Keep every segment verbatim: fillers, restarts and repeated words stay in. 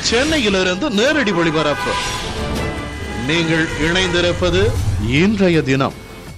சென்னையிலிருந்து நேரடி ஒளிபரப்பு. நீங்கள் இணைந்திருப்பது இன்றைய தினம்.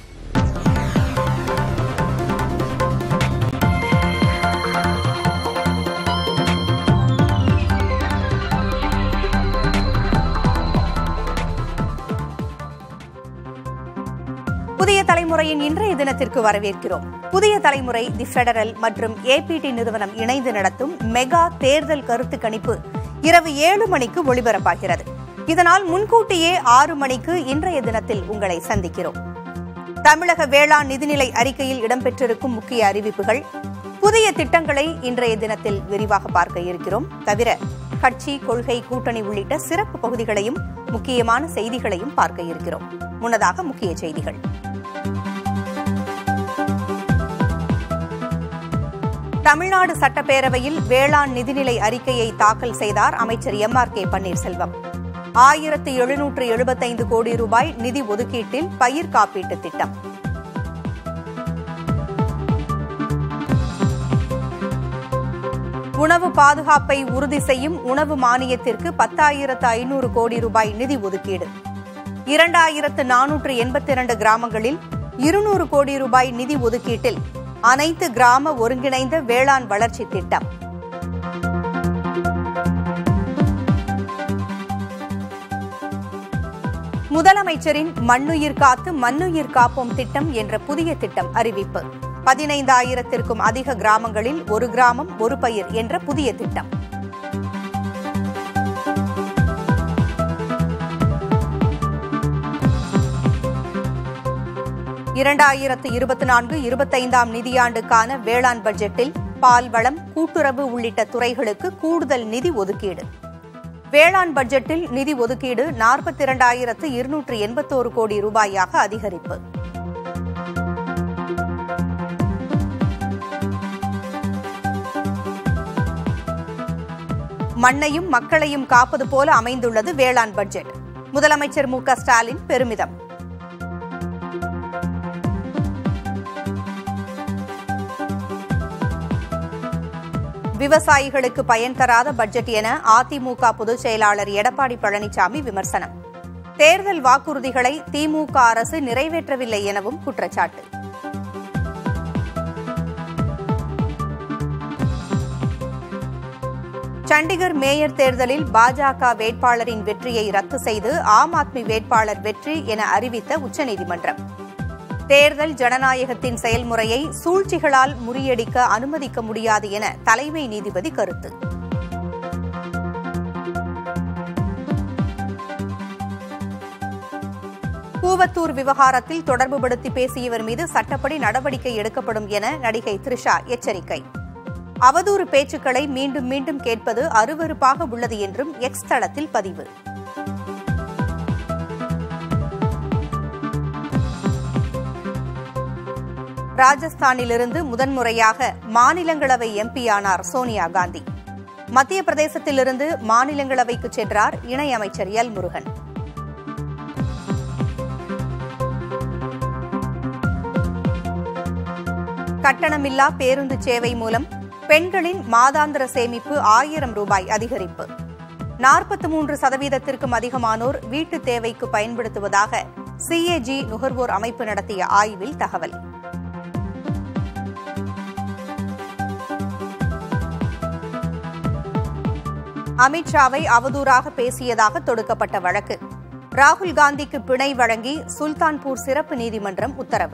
புதிய தலைமுறையின் இன்றைய தினத்திற்கு வரவேற்கிறோம். புதிய தலைமுறை, தி பெடரல் மற்றும் ஏபிடி நிறுவனம் இணைந்து நடத்தும் மெகா தேர்தல் கருத்து கணிப்பு இரவு ஏழு மணிக்கு ஒளிபரப்பாகிறது. இதனால் முன்கூட்டியே ஆறு மணிக்கு இன்றைய தினத்தில் உங்களை சந்திக்கிறோம். தமிழக வேளாண் நிதிநிலை அறிக்கையில் இடம்பெற்றிருக்கும் முக்கிய அறிவிப்புகள், புதிய திட்டங்களை இன்றைய தினத்தில் விரிவாக பார்க்க இருக்கிறோம். தவிர கட்சி, கொள்கை, கூட்டணி உள்ளிட்ட சிறப்பு பகுதிகளையும் முக்கியமான செய்திகளையும் பார்க்க இருக்கிறோம். முன்னதாக முக்கிய செய்திகள். தமிழ்நாடு சட்டப்பேரவையில் வேளாண் நிதிநிலை அறிக்கையை தாக்கல் செய்தார் அமைச்சர் எம் ஆர் கே பன்னீர்செல்வம். ஆயிரத்து எழுநூற்று எழுபத்தைந்து கோடி ரூபாய் நிதி ஒதுக்கீட்டில் பயிர் காப்பீட்டு திட்டம். உணவு பாதுகாப்பை உறுதி செய்யும் உணவு மானியத்திற்கு பத்தாயிரத்து ஐநூறு கோடி ரூபாய் நிதி ஒதுக்கீடு. இரண்டாயிரத்து நானூற்று எண்பத்தி இரண்டு கிராமங்களில் இருநூறு கோடி ரூபாய் நிதி ஒதுக்கீட்டில் அனைத்து கிராம ஒருங்கிணைந்த வேளாண் வளர்ச்சி திட்டம். முதலமைச்சரின் மண்ணுயிர் காத்து மண்ணுயிர் காப்போம் திட்டம் என்ற புதிய திட்டம் அறிவிப்பு. பதினைந்தாயிரத்திற்கும் அதிக கிராமங்களில் ஒரு கிராமம் ஒரு பயிர் என்ற புதிய திட்டம். இரண்டாயிரத்து இருபத்தி நான்கு இருபத்தைந்தாம் நிதியாண்டுக்கான வேளாண் பட்ஜெட்டில் பால்வளம், கூட்டுறவு உள்ளிட்ட துறைகளுக்கு கூடுதல் நிதி ஒதுக்கீடு. வேளாண் பட்ஜெட்டில் நிதி ஒதுக்கீடு நாற்பத்தி இரண்டாயிரத்து இருநூற்று எண்பத்தோரு கோடி ரூபாயாக அதிகரிப்பு. மண்ணையும் மக்களையும் காப்பது போல அமைந்துள்ளது வேளாண் பட்ஜெட். முதலமைச்சர் மு க ஸ்டாலின் பெருமிதம். விவசாயிகளுக்கு பயன் தராத பட்ஜெட் என அதிமுக பொதுச் செயலாளர் எடப்பாடி பழனிசாமி விமர்சனம். தேர்தல் வாக்குறுதிகளை திமுக அரசு நிறைவேற்றவில்லை எனவும் குற்றச்சாட்டு. சண்டிகர் மேயர் தேர்தலில் பாஜக வேட்பாளரின் வெற்றியை ரத்து செய்து ஆம் ஆத்மி வேட்பாளர் வெற்றி என அறிவித்த உச்சநீதிமன்றம். தேர்தல் ஜனநாயகத்தின் செயல்முறையை சூழ்ச்சிகளால் முறியடிக்க அனுமதிக்க முடியாது என தலைமை நீதிபதி கருத்து. கூவத்தூர் விவகாரத்தில் தொடர்புபடுத்தி பேசியவர் மீது சட்டப்படி நடவடிக்கை எடுக்கப்படும் என நடிகை த்ரிஷா எச்சரிக்கை. அவதூறு பேச்சுக்களை மீண்டும் மீண்டும் கேட்பது அருவருப்பாக உள்ளது என்றும் எக்ஸ் தளத்தில் பதிவு. ராஜஸ்தானிலிருந்து முதன்முறையாக மாநிலங்களவை எம்பியானார் சோனியா காந்தி. மத்திய பிரதேசத்திலிருந்து மாநிலங்களவைக்கு சென்றார் இணையமைச்சர் எல் முருகன். கட்டணமில்லா பேருந்து சேவை மூலம் பெண்களின் மாதாந்திர சேமிப்பு ஆயிரம் ரூபாய் அதிகரிப்பு. நாற்பத்தி மூன்று சதவீதத்திற்கும் அதிகமானோர் வீட்டு தேவைக்கு பயன்படுத்துவதாக சிஏஜி நுகர்வோர் அமைப்பு நடத்திய ஆய்வில் தகவல். அமித்ஷாவை அவதூறாக பேசியதாக தொடுக்கப்பட்ட வழக்கு. ராகுல் காந்திக்கு பிணை வழங்கி சுல்தான்பூர் சிறப்பு நீதிமன்றம் உத்தரவு.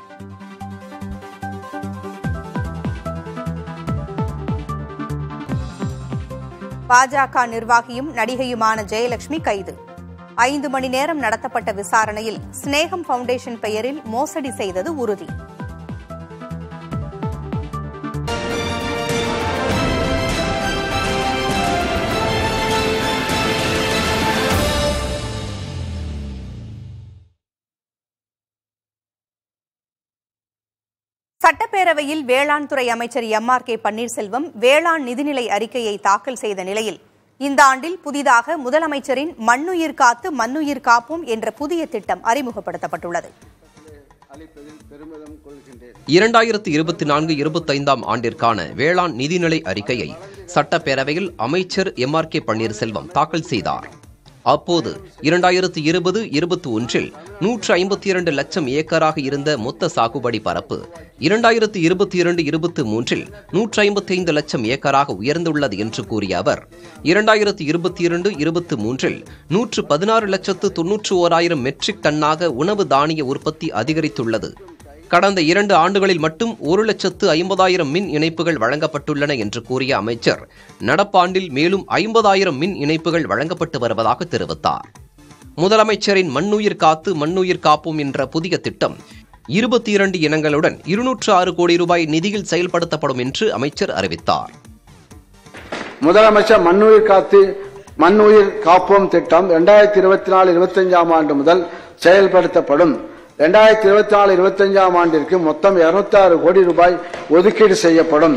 பாஜக நிர்வாகியும் நடிகையுமான ஜெயலட்சுமி கைது. ஐந்து மணி நேரம் நடத்தப்பட்ட விசாரணையில் ஸ்நேகம் பவுண்டேஷன் பெயரில் மோசடி செய்தது உறுதி. சட்டப்பேரவையில் வேளாண் துறை அமைச்சர் எம் ஆர் கே பன்னீர்செல்வம் வேளாண் நிதிநிலை அறிக்கையை தாக்கல் செய்த நிலையில் இந்த ஆண்டில் புதிதாக முதலமைச்சரின் மண்ணுயிர் காத்து மண்ணுயிர் காப்போம் என்ற புதிய திட்டம் அறிமுகப்படுத்தப்பட்டுள்ளது. அளிப்பதில் பெருமிதம் கொள்கின்றேன். இரண்டாயிரத்தி இருபத்தி நான்கு இருபத்தைந்தாம் ஆண்டிற்கான வேளாண் நிதிநிலை அறிக்கையை சட்டப்பேரவையில் அமைச்சர் எம் ஆர் கே பன்னீர்செல்வம் தாக்கல் செய்தார். அப்போது இரண்டாயிரத்தி இருபது இருபத்தி ஒன்றில் நூற்று ஐம்பத்தி இரண்டு லட்சம் ஏக்கராக இருந்த மொத்த சாகுபடி பரப்பு இரண்டாயிரத்தி இருபத்தி இரண்டு இருபத்தி மூன்றில் நூற்று ஐம்பத்தி ஐந்து லட்சம் ஏக்கராக உயர்ந்துள்ளது என்று கூறிய அவர், இரண்டாயிரத்தி இருபத்தி இரண்டு இருபத்தி மூன்றில் நூற்று பதினாறு லட்சத்து தொன்னூற்று ஓராயிரம் மெட்ரிக் டன்னாக உணவு தானிய உற்பத்தி அதிகரித்துள்ளது. கடந்த இரண்டு ஆண்டுகளில் மட்டும் ஒரு லட்சத்து ஐம்பதாயிரம் மின் இணைப்புகள் வழங்கப்பட்டுள்ளன என்று கூறிய அமைச்சர், நடப்பாண்டில் மேலும் ஐம்பதாயிரம் மின் இணைப்புகள் வழங்கப்பட்டு வருவதாக தெரிவித்தார். முதலமைச்சரின் மண்ணுயிர் காத்து மண்ணுயிர் காப்போம் என்ற புதிய திட்டம் இருபத்தி இரண்டு இனங்களுடன் இருநூற்று ஆறு கோடி ரூபாய் நிதியில் செயல்படுத்தப்படும் என்று அமைச்சர் அறிவித்தார். முதலமைச்சர் மண்ணுயிர் காத்து மண்ணுயிர் காப்போம் திட்டம் இரண்டாயிரத்தி இருபத்தி நாலு இருபத்தி அஞ்சாம் ஆண்டு முதல் செயல்படுத்தப்படும். இரண்டாயிரத்தி இருபத்தி நாலு இருபத்தி அஞ்சாம் ஆண்டிற்கு மொத்தம் இருநூத்தி ஆறு கோடி ரூபாய் ஒதுக்கீடு செய்யப்படும்.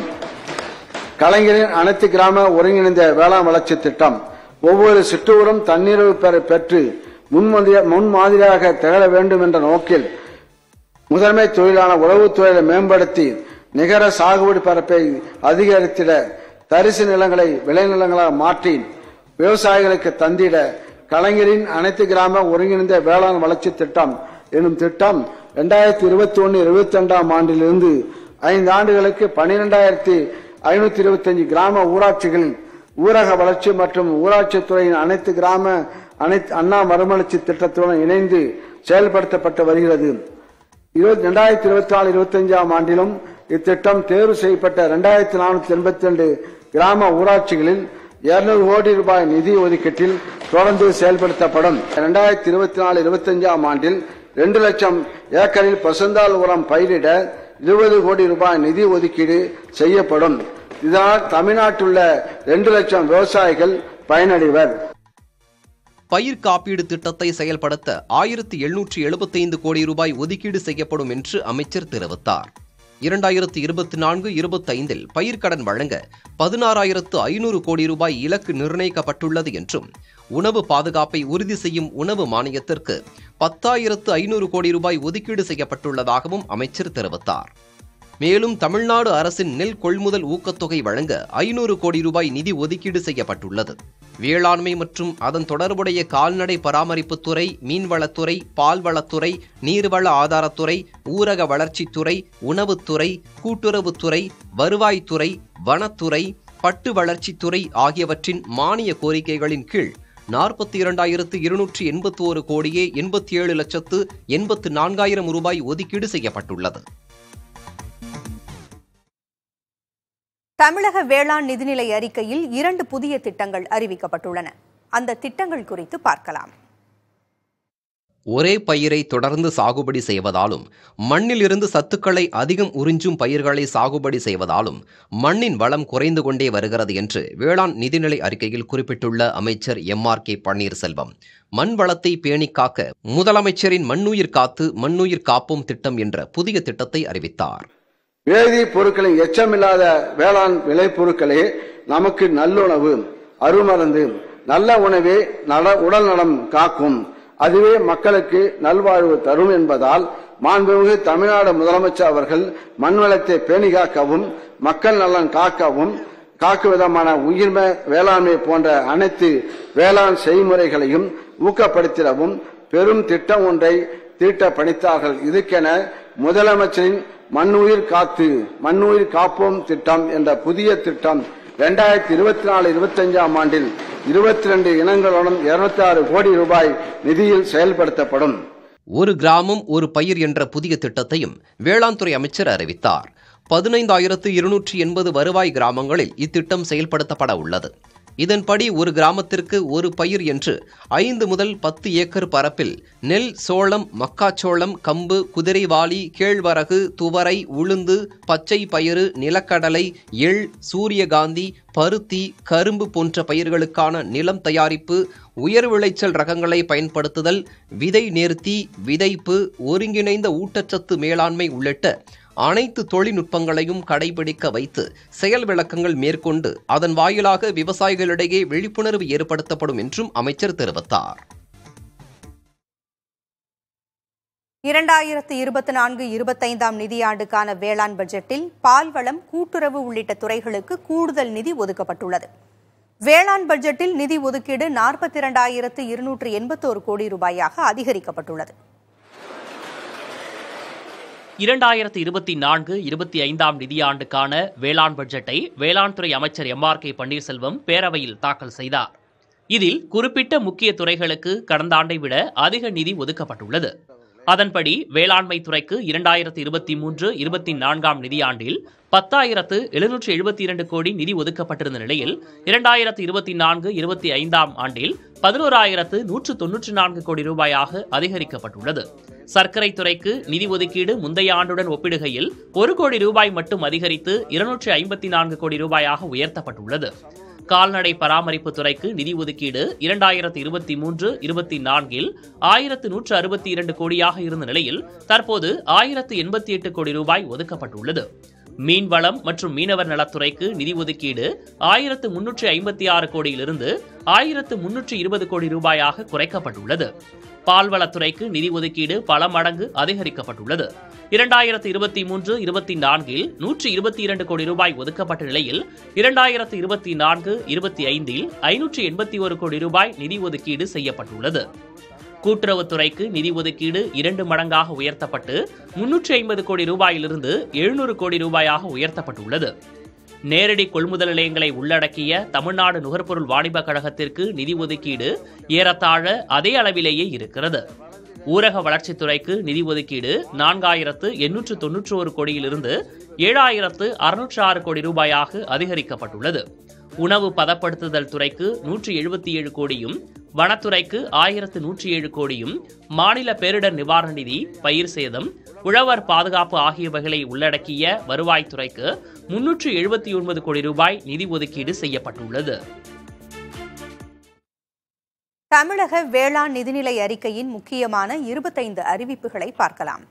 கலைஞரின் அனைத்து கிராம ஒருங்கிணைந்த வேளாண் வளர்ச்சி திட்டம் ஒவ்வொரு சிற்றூரும் தண்ணீர் பெற்று முன்மாதிரியாக திகழ வேண்டும் என்ற நோக்கில் முதன்மை தொழிலான உழவுத் தொழிலை மேம்படுத்தி நிகர சாகுபடி பரப்பை அதிகரித்திட தரிசு நிலங்களை விளைநிலங்களாக மாற்றி விவசாயிகளுக்கு தந்திட கலைஞரின் அனைத்து கிராம ஒருங்கிணைந்த வேளாண் வளர்ச்சி திட்டம் எனும் திட்டம் இரண்டாயிரத்தி இருபத்தி ஒன்னு இருபத்தி ரெண்டாம் ஆண்டிலிருந்து ஐந்து ஆண்டுகளுக்கு பனிரெண்டாயிரத்தி ஐநூத்தி இருபத்தி அஞ்சு கிராம ஊராட்சிகளில் ஊரக வளர்ச்சி மற்றும் ஊராட்சித்துறையின் அனைத்து கிராம அனைத்து அண்ணா மறுமலர்ச்சி திட்டத்துடன் இணைந்து செயல்படுத்தப்பட்டு வருகிறது. இரண்டாயிரத்தி இருபத்தி நாலு இருபத்தி அஞ்சாம் ஆண்டிலும் இத்திட்டம் தேர்வு செய்யப்பட்ட இரண்டாயிரத்தி நானூத்தி எண்பத்தி ரெண்டு கிராம ஊராட்சிகளில் இருநூறு கோடி ரூபாய் நிதி ஒதுக்கீட்டில் தொடர்ந்து செயல்படுத்தப்படும். இரண்டாயிரத்தி இருபத்தி நாலு இருபத்தி அஞ்சாம் ஆண்டில் இரண்டு லட்சம் ஏக்கரில் பசுந்தாள் உரம் பயிரிட இருபது கோடி ரூபாய் நிதி ஒதுக்கீடு செய்யப்படும். இதனால் தமிழ்நாட்டில் உள்ள இரண்டு லட்சம் விவசாயிகள் பயனடைவர். பயிர் காப்பீடு திட்டத்தை செயல்படுத்த ஆயிரத்தி எழுநூற்றி எழுபத்தி ஐந்து கோடி ரூபாய் ஒதுக்கீடு செய்யப்படும் என்று அமைச்சர் தெரிவித்தார். இரண்டாயிரத்தி இருபத்தி நான்கு இருபத்தி ஐந்தில் பயிர்க்கடன் வழங்க பதினாறாயிரத்து ஐநூறு கோடி ரூபாய் இலக்கு நிர்ணயிக்கப்பட்டுள்ளது என்றும், உணவு பாதுகாப்பை உறுதி செய்யும் உணவு மானியத்திற்கு பத்தாயிரத்து ஐநூறு கோடி ரூபாய் ஒதுக்கீடு செய்யப்பட்டுள்ளதாகவும் அமைச்சர் தெரிவித்தார். மேலும் தமிழ்நாடு அரசின் நெல் கொள்முதல் ஊக்கத்தொகை வழங்க ஐநூறு கோடி ரூபாய் நிதி ஒதுக்கீடு செய்யப்பட்டுள்ளது. வேளாண்மை மற்றும் அதன் தொடர்புடைய கால்நடை பராமரிப்புத்துறை, மீன்வளத்துறை, பால்வளத்துறை, நீர்வள ஆதாரத்துறை, ஊரக வளர்ச்சித்துறை, உணவுத்துறை, கூட்டுறவுத்துறை, வருவாய்த்துறை, வனத்துறை, பட்டு வளர்ச்சித்துறை ஆகியவற்றின் மானிய கோரிக்கைகளின் கீழ் நாற்பத்தி இரண்டாயிரத்து இருநூற்றி எண்பத்தி ஒரு கோடியே எண்பத்தி ஏழு லட்சத்து எண்பத்து நான்காயிரம் ரூபாய் ஒதுக்கீடு செய்யப்பட்டுள்ளது. தமிழக வேளாண் நிதிநிலை அறிக்கையில் இரண்டு புதிய திட்டங்கள் அறிவிக்கப்பட்டுள்ளன. அந்த திட்டங்கள் குறித்து பார்க்கலாம். ஒரே பயிரை தொடர்ந்து சாகுபடி செய்வதாலும், மண்ணில் இருந்து சத்துக்களை அதிகம் உறிஞ்சும் பயிர்களை சாகுபடி செய்வதாலும் மண்ணின் வளம் குறைந்து கொண்டே வருகிறது என்று வேளாண் நிதிநிலை அறிக்கையில் குறிப்பிட்டுள்ள அமைச்சர் எம் ஆர் கே பன்னீர்செல்வம், மண் வளத்தை பேணிக் காக்க முதலமைச்சரின் மண்ணுயிர் காத்து மண்ணுயிர் காப்போம் திட்டம் என்ற புதிய திட்டத்தை அறிவித்தார். வேதி பொருட்களின் எச்சமில்லாத வேளாண் விளை பொருட்களே நமக்கு நல்லுணவு, அருமருந்து. நல்ல உணவே நல உடல் நலம் காக்கும், அதுவே மக்களுக்கு நல்வாழ்வு தரும் என்பதால் மாண்புமிகு தமிழ்நாடு முதலமைச்சர் அவர்கள் மண்வளத்தை பேணி காக்கவும் மக்கள் நலன் காக்கவும் காக்கும் விதமான உயிர்ம வேளாண்மை போன்ற அனைத்து வேளாண் செய்முறைகளையும் ஊக்கப்படுத்திடவும் பெரும் திட்டம் ஒன்றை தீட்ட பணித்தார்கள். இதுக்கென முதலமைச்சரின் மண்ணுயிர் காத்து மண்ணுயிர் காப்போம் திட்டம் என்ற புதிய திட்டம் இரண்டாயிரத்தி இருபத்தி நாலு இருபத்தி அஞ்சாம் ஆண்டில் இருபத்தி இரண்டு இனங்களுடன் இருநூத்தி ஆறு கோடி ரூபாய் நிதியில் செயல்படுத்தப்படும். ஒரு கிராமம் ஒரு பயிர் என்ற புதிய திட்டத்தையும் வேளாண் துறை அமைச்சர் அறிவித்தார். பதினைந்தாயிரத்து இருநூற்றி எண்பது வருவாய் கிராமங்களில் இத்திட்டம் செயல்படுத்தப்பட உள்ளது. இதன்படி ஒரு கிராமத்திற்கு ஒரு பயிர் என்று ஐந்து முதல் பத்து ஏக்கர் பரப்பில் நெல், சோளம், மக்காச்சோளம், கம்பு, குதிரைவாலி, கேழ்வரகு, துவரை, உளுந்து, பச்சை பயிறு, நிலக்கடலை, எள், சூரியகாந்தி, பருத்தி, கரும்பு போன்ற பயிர்களுக்கான நிலம் தயாரிப்பு, உயர் விளைச்சல் ரகங்களை பயன்படுத்துதல், விதை நேர்த்தி, விதைப்பு, ஒருங்கிணைந்த ஊட்டச்சத்து மேலாண்மை உள்ளிட்ட அனைத்து தொழில்நுட்பங்களையும் கடைபிடிக்க வைத்து செயல் விளக்கங்கள் மேற்கொண்டு அதன் வாயிலாக விவசாயிகளிடையே விழிப்புணர்வு ஏற்படுத்தப்படும் என்றும் அமைச்சர் தெரிவித்தார். இரண்டாயிரத்து இருபத்தி நான்கு இருபத்தைந்தாம் நிதியாண்டுக்கான வேளாண் பட்ஜெட்டில் பால்வளம், கூட்டுறவு உள்ளிட்ட துறைகளுக்கு கூடுதல் நிதி ஒதுக்கப்பட்டுள்ளது. வேளாண் பட்ஜெட்டில் நிதி ஒதுக்கீடு நாற்பத்தி இரண்டாயிரத்து இருநூற்று எண்பத்தோரு கோடி ரூபாயாக அதிகரிக்கப்பட்டுள்ளது. இரண்டாயிரத்து இருபத்தி நான்கு இருபத்தி ஐந்தாம் நிதியாண்டுக்கான வேளாண் பட்ஜெட்டை வேளாண் துறை அமைச்சர் எம் ஆர் கே பன்னீர்செல்வம் பேரவையில் தாக்கல் செய்தார். இதில் குறிப்பிட்ட முக்கிய துறைகளுக்கு கடந்த ஆண்டை விட அதிக நிதி ஒதுக்கப்பட்டுள்ளது. அதன்படி வேளாண்மை துறைக்கு இரண்டாயிரத்து இருபத்தி மூன்று இருபத்தி நான்காம் நிதியாண்டில் பத்தாயிரத்து எழுநூற்று எழுபத்தி இரண்டு கோடி நிதி ஒதுக்கப்பட்டிருந்த நிலையில் இரண்டாயிரத்து இருபத்தி நான்கு இருபத்தி ஐந்தாம் ஆண்டில் பதினோராயிரத்து நூற்று தொன்னூற்று நான்கு கோடி ரூபாயாக அதிகரிக்கப்பட்டுள்ளது. சர்க்கரை துறைக்கு நிதி ஒதுக்கீடு முந்தைய ஆண்டுடன் ஒப்பிடுகையில் ஒரு கோடி ரூபாய் மட்டும் அதிகரித்து இருநூற்று ஐம்பத்தி நான்கு கோடி ரூபாயாக உயர்த்தப்பட்டுள்ளது. கால்நடை பராமரிப்பு துறைக்கு நிதி ஒதுக்கீடு இரண்டாயிரத்து இருபத்தி மூன்று இருபத்தி நான்கில் ஆயிரத்து நூற்று அறுபத்தி இரண்டு கோடியாக இருந்த நிலையில் தற்போது ஆயிரத்து எண்பத்தி எட்டு கோடி ரூபாய் ஒதுக்கப்பட்டுள்ளது. மீன்வளம் மற்றும் மீனவர் நலத்துறைக்கு நிதி ஒதுக்கீடு ஆயிரத்து முன்னூற்று ஐம்பத்தி ஆறு கோடியிலிருந்து ஆயிரத்து முன்னூற்று இருபது கோடி ரூபாயாக குறைக்கப்பட்டுள்ளது. பால்வளத்துறைக்கு நிதி ஒதுக்கீடு பல மடங்கு அதிகரிக்கப்பட்டுள்ளது. இரண்டாயிரத்து இருபத்தி மூன்று இருபத்தி நான்கில் நூற்று இருபத்தி இரண்டு கோடி ரூபாய் ஒதுக்கப்பட்ட நிலையில் இரண்டாயிரத்து இருபத்தி நான்கு இருபத்தி ஐந்தில் ஐநூற்று எண்பத்தி ஒரு கோடி ரூபாய் நிதி ஒதுக்கீடு செய்யப்பட்டுள்ளது. கூட்டுறவுத்துறைக்கு நிதி ஒதுக்கீடு இரண்டு மடங்காக உயர்த்தப்பட்டு முன்னூற்றி ஐம்பது கோடி ரூபாயிலிருந்து எழுநூறு கோடி ரூபாயாக உயர்த்தப்பட்டுள்ளது. நேரடி கொள்முதல் நிலையங்களை உள்ளடக்கிய தமிழ்நாடு நுகர்பொருள் வாணிப கழகத்திற்கு நிதி ஒதுக்கீடு ஏறத்தாழ அதே அளவிலேயே இருக்கிறது. ஊரக வளர்ச்சித்துறைக்கு நிதி ஒதுக்கீடு நான்காயிரத்து எண்ணூற்று தொன்னூற்றி ஒரு கோடியிலிருந்து ஏழாயிரத்து அறுநூற்று ஆறு கோடி ரூபாயாக அதிகரிக்கப்பட்டுள்ளது. உணவு பதப்படுத்துதல் துறைக்கு நூற்றி எழுபத்தி ஏழு கோடியும், வனத்துறைக்கு ஆயிரத்து நூற்றி ஏழு கோடியும், மாநில பேரிடர் நிவாரண நிதி, பயிர் சேதம், உழவர் பாதுகாப்பு ஆகியவைகளை உள்ளடக்கிய வருவாய்த்துறைக்கு முன்னூற்று எழுபத்தி ஒன்பது கோடி ரூபாய் நிதி ஒதுக்கீடு செய்யப்பட்டுள்ளது. தமிழக வேளாண் நிதிநிலை அறிக்கையின் முக்கியமான இருபத்தைந்து அறிவிப்புகளை பார்க்கலாம்.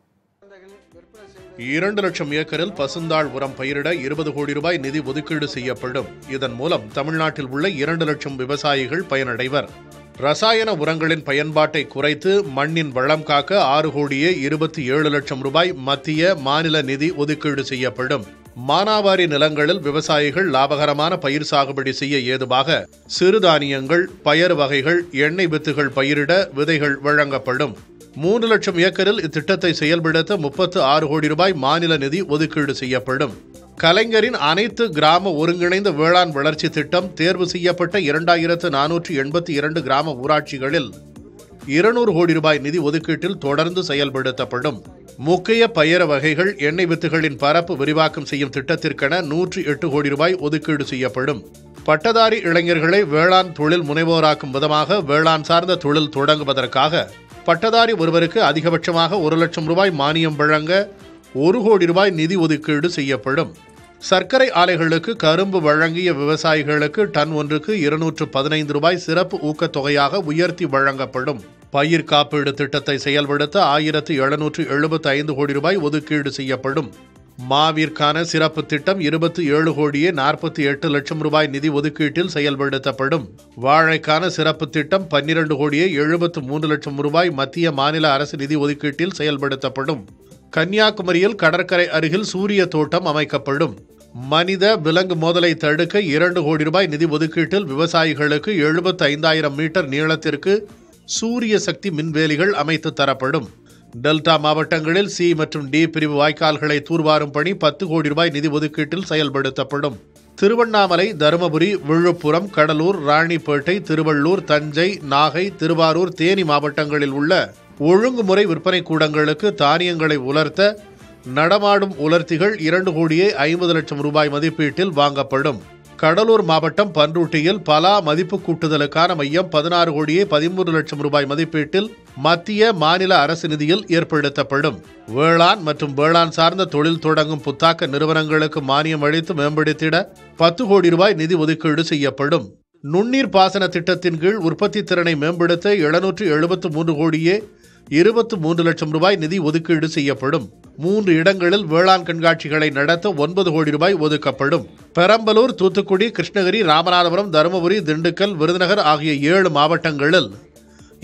இரண்டு லட்சம் ஏக்கரில் பசுந்தாள் உரம் பயிரிட இருபது கோடி ரூபாய் நிதி ஒதுக்கீடு செய்யப்படும். இதன் மூலம் தமிழ்நாட்டில் உள்ள இரண்டு லட்சம் விவசாயிகள் பயனடைவர். ரசாயன உரங்களின் பயன்பாட்டை குறைத்து மண்ணின் வளம் காக்க ஆறு கோடியே இருபத்தி ஏழு லட்சம் ரூபாய் மத்திய மாநில நிதி ஒதுக்கீடு செய்யப்படும். மானாவாரி நிலங்களில் விவசாயிகள் லாபகரமான பயிர் சாகுபடி செய்ய ஏதுவாக சிறுதானியங்கள், பயறு வகைகள், எண்ணெய் வித்துகள் பயிரிட விதைகள் வழங்கப்படும். மூன்று லட்சம் ஏக்கரில் இத்திட்டத்தை செயல்படுத்த முப்பத்து ஆறு கோடி ரூபாய் மாநில நிதி ஒதுக்கீடு செய்யப்படும். கலைஞரின் அனைத்து கிராம ஒருங்கிணைந்த வேளாண் வளர்ச்சி திட்டம் தேர்வு செய்யப்பட்ட இரண்டாயிரத்து நானூற்று எண்பத்தி இரண்டு கிராம ஊராட்சிகளில் இருநூறு கோடி ரூபாய் நிதி ஒதுக்கீட்டில் தொடர்ந்து செயல்படுத்தப்படும். முக்கிய பயற வகைகள், எண்ணெய் வித்துகளின் பரப்பு விரிவாக்கம் செய்யும் திட்டத்திற்கென நூற்றி எட்டு கோடி ரூபாய் ஒதுக்கீடு செய்யப்படும். பட்டதாரி இளைஞர்களை வேளாண் தொழில் முனைவோராக்கும் விதமாக வேளாண் சார்ந்த தொழில் தொடங்குவதற்காக பட்டதாரி ஒருவருக்கு அதிகபட்சமாக ஒரு லட்சம் ரூபாய் மானியம் வழங்க ஒரு கோடி ரூபாய் நிதி ஒதுக்கீடு செய்யப்படும். சர்க்கரை ஆலைகளுக்கு கரும்பு வழங்கிய விவசாயிகளுக்கு டன் ஒன்றுக்கு இருநூற்று பதினைந்து ரூபாய் சிறப்பு ஊக்கத்தொகையாக உயர்த்தி வழங்கப்படும். பயிர் காப்பீடு திட்டத்தை செயல்படுத்த ஆயிரத்து எழுநூற்று எழுபத்தி ஐந்து கோடி ரூபாய் ஒதுக்கீடு செய்யப்படும். மாவிற்கான சிறப்பு திட்டம் இருபத்தி ஏழு கோடியே நாற்பத்தி எட்டு லட்சம் ரூபாய் நிதி ஒதுக்கீட்டில் செயல்படுத்தப்படும். வாழைக்கான சிறப்பு திட்டம் பன்னிரண்டு கோடியே எழுபத்து மூன்று லட்சம் ரூபாய் மத்திய மாநில அரசு நிதி ஒதுக்கீட்டில் செயல்படுத்தப்படும். கன்னியாகுமரியில் கடற்கரை அருகில் சூரிய தோட்டம் அமைக்கப்படும். மனித விலங்கு மோதலை தடுக்க இரண்டு கோடி ரூபாய் நிதி ஒதுக்கீட்டில் விவசாயிகளுக்கு எழுபத்தி ஐந்தாயிரம் மீட்டர் நீளத்திற்கு சூரிய சக்தி மின்வேலிகள் அமைத்து தரப்படும். டெல்டா மாவட்டங்களில் சி மற்றும் டி பிரிவு வாய்க்கால்களை தூர்வாரும் பணி பத்து கோடி ரூபாய் நிதி ஒதுக்கீட்டில் செயல்படுத்தப்படும். திருவண்ணாமலை, தருமபுரி, விழுப்புரம், கடலூர், ராணிப்பேட்டை, திருவள்ளூர், தஞ்சை, நாகை, திருவாரூர், தேனி மாவட்டங்களில் உள்ள ஒழுங்குமுறை விற்பனை கூடங்களுக்கு தானியங்களை உலர்த்த நடமாடும் உலர்த்திகள் இரண்டு கோடியே ஐம்பது லட்சம் ரூபாய் மதிப்பீட்டில் வாங்கப்படும். கடலூர் மாவட்டம் பன்ருட்டியில் பலா மதிப்பு கூட்டுதலுக்கான மையம் பதினாறு கோடியே பதிமூன்று லட்சம் ரூபாய் மதிப்பீட்டில் மத்திய மாநில அரசு நிதியில் ஏற்படுத்தப்படும். வேளாண் மற்றும் வேளாண் சார்ந்த தொழில் தொடங்கும் புத்தாக்க நிறுவனங்களுக்கு மானியம் அளித்து மேம்படுத்திட பத்து கோடி ரூபாய் நிதி ஒதுக்கீடு செய்யப்படும். நுண்ணீர் பாசன திட்டத்தின் கீழ் உற்பத்தி திறனை மேம்படுத்த எழுநூற்று எழுபத்து மூன்று கோடியே இருபத்தி மூன்று லட்சம் ரூபாய் நிதி ஒதுக்கீடு செய்யப்படும். மூன்று இடங்களில் வேளாண் கண்காட்சிகளை நடத்த ஒன்பது கோடி ரூபாய் ஒதுக்கப்படும். பெரம்பலூர், தூத்துக்குடி, கிருஷ்ணகிரி, ராமநாதபுரம், தருமபுரி, திண்டுக்கல், விருதுநகர் ஆகிய ஏழு மாவட்டங்களில்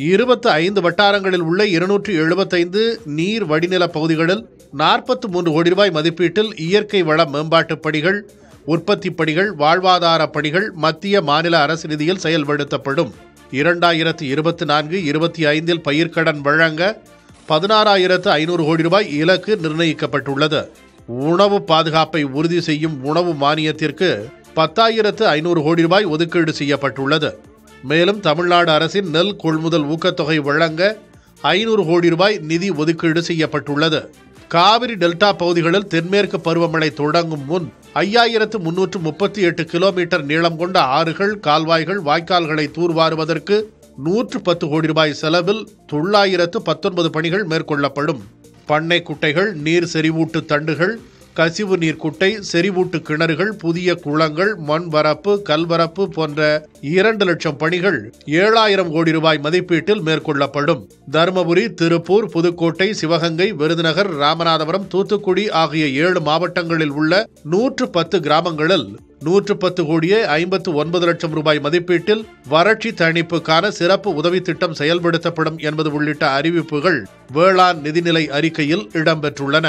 இருபத்தி ஐந்து வட்டாரங்களில் உள்ள இருநூற்று எழுபத்தைந்து நீர் வடிநில பகுதிகளில் நாற்பத்தி மூன்று கோடி ரூபாய் மதிப்பீட்டில் இயற்கை வள மேம்பாட்டுப் பணிகள், உற்பத்தி பணிகள், வாழ்வாதார பணிகள் மத்திய மாநில அரசு நிதியில் செயல்படுத்தப்படும். இரண்டாயிரத்து இருபத்தி நான்கு இருபத்தி ஐந்தில் பயிர்க்கடன் வழங்க பதினாறாயிரத்து ஐநூறு கோடி ரூபாய் இலக்கு நிர்ணயிக்கப்பட்டுள்ளது. உணவு பாதுகாப்பை உறுதி செய்யும் உணவு மானியத்திற்கு பத்தாயிரத்து ஐநூறு கோடி ரூபாய் ஒதுக்கீடு செய்யப்பட்டுள்ளது. மேலும் தமிழ்நாடு அரசின் நெல் கொள்முதல் ஊக்கத்தொகை வழங்க ஐநூறு கோடி ரூபாய் நிதி ஒதுக்கீடு செய்யப்பட்டுள்ளது. காவிரி டெல்டா பகுதிகளில் தென்மேற்கு பருவமழை தொடங்கும் முன் ஐயாயிரத்து முன்னூற்று முப்பத்தி எட்டு கிலோமீட்டர் நீளம் கொண்ட ஆறுகள், கால்வாய்கள், வாய்க்கால்களை தூர்வாருவதற்கு நூற்று பத்து கோடி ரூபாய் செலவில் தொள்ளாயிரத்து பத்தொன்பது பணிகள் மேற்கொள்ளப்படும். பண்ணை குட்டைகள், நீர் செறிவூட்டு தண்டுகள், கசிவு நீர் குட்டை, செறிவூட்டு கிணறுகள், புதிய குளங்கள், மண் வரப்பு, கல்வரப்பு போன்ற இரண்டு லட்சம் பணிகள் ஏழாயிரம் கோடி ரூபாய் மதிப்பீட்டில் மேற்கொள்ளப்படும். தருமபுரி, திருப்பூர், புதுக்கோட்டை, சிவகங்கை, விருதுநகர், ராமநாதபுரம், தூத்துக்குடி ஆகிய ஏழு மாவட்டங்களில் உள்ள நூற்று பத்து கிராமங்களில் நூற்று பத்து கோடியே ஐம்பத்து ஒன்பது லட்சம் ரூபாய் மதிப்பீட்டில் வறட்சி தணிப்புக்கான சிறப்பு உதவி திட்டம் செயல்படுத்தப்படும் என்பது உள்ளிட்ட அறிவிப்புகள் வேளாண் நிதிநிலை அறிக்கையில் இடம்பெற்றுள்ளன.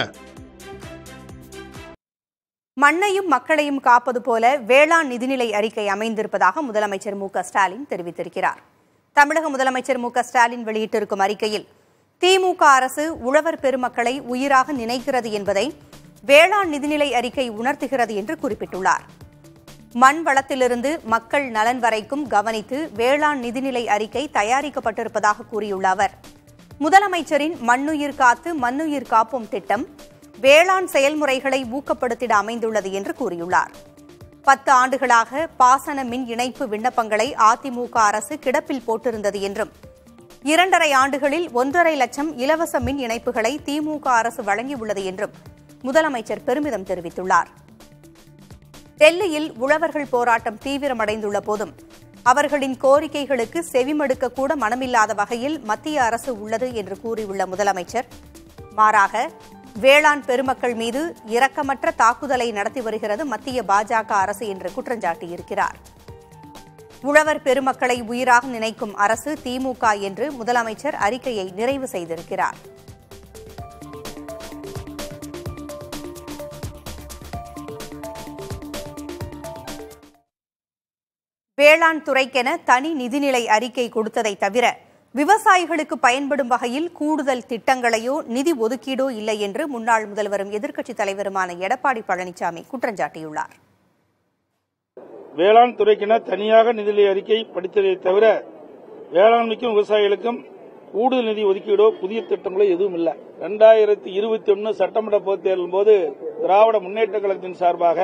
மண்ணையும் மக்களையும் காப்பது போல வேளாண் நிதிநிலை அறிக்கை அமைந்திருப்பதாக முதலமைச்சர் மு க ஸ்டாலின் தெரிவித்திருக்கிறார். தமிழக முதலமைச்சர் மு க ஸ்டாலின் வெளியிட்டிருக்கும் அறிக்கையில் திமுக அரசு உழவர் பெருமக்களை உயிராக நினைக்கிறது என்பதை வேளாண் நிதிநிலை அறிக்கை உணர்த்துகிறது என்று குறிப்பிட்டுள்ளார். மண் வளத்திலிருந்து மக்கள் நலன் வரைக்கும் கவனித்து வேளாண் நிதிநிலை அறிக்கை தயாரிக்கப்பட்டிருப்பதாக கூறியுள்ள அவர், முதலமைச்சரின் மண்ணுயிர் காத்து மண்ணுயிர் காப்போம் திட்டம் வேளாண் செயல்முறைகளை ஊக்கப்படுத்திட அமைந்துள்ளது என்று கூறியுள்ளார். பத்து ஆண்டுகளாக பாசன மின் இணைப்பு விண்ணப்பங்களை அதிமுக அரசு கிடப்பில் போட்டிருந்தது என்றும், இரண்டரை ஆண்டுகளில் ஒன்றரை லட்சம் இலவச மின் இணைப்புகளை திமுக அரசு வழங்கியுள்ளது என்றும் முதலமைச்சர் பெருமிதம் தெரிவித்துள்ளார். டெல்லியில் உழவர்கள் போராட்டம் தீவிரமடைந்துள்ள போதும் அவர்களின் கோரிக்கைகளுக்கு செவிமடுக்க கூட மனமில்லாத வகையில் மத்திய அரசு உள்ளது என்று கூறியுள்ள முதலமைச்சர், மாறாக வேளாண் பெருமக்கள் மீது இரக்கமற்ற தாக்குதலை நடத்தி வருகிறது மத்திய பாஜக அரசு என்று குற்றஞ்சாட்டியிருக்கிறார். உழவர் பெருமக்களை உயிராக நினைக்கும் அரசு திமுக என்று முதலமைச்சர் அறிக்கையை நிறைவு செய்திருக்கிறார். வேளாண் துறைக்கென தனி நிதிநிலை அறிக்கை கொடுத்ததை தவிர விவசாயிகளுக்கு பயன்படும் வகையில் கூடுதல் திட்டங்களையோ நிதி ஒதுக்கீடோ இல்லை என்று முன்னாள் முதல்வரும் எதிர்க்கட்சித் தலைவருமான எடப்பாடி பழனிசாமி குற்றஞ்சாட்டியுள்ளார். வேளாண் துறைக்கென தனியாக நிதிநிலை அறிக்கை படித்ததை தவிர வேளாண்மைக்கும் விவசாயிகளுக்கும் கூடுதல் நிதி ஒதுக்கீடோ புதிய திட்டங்களோ எதுவும் இல்லை. இரண்டாயிரத்தி இருபத்தி ஒன்னு சட்டமன்ற பொதுத் தேர்தலின் போது திராவிட முன்னேற்ற கழகத்தின் சார்பாக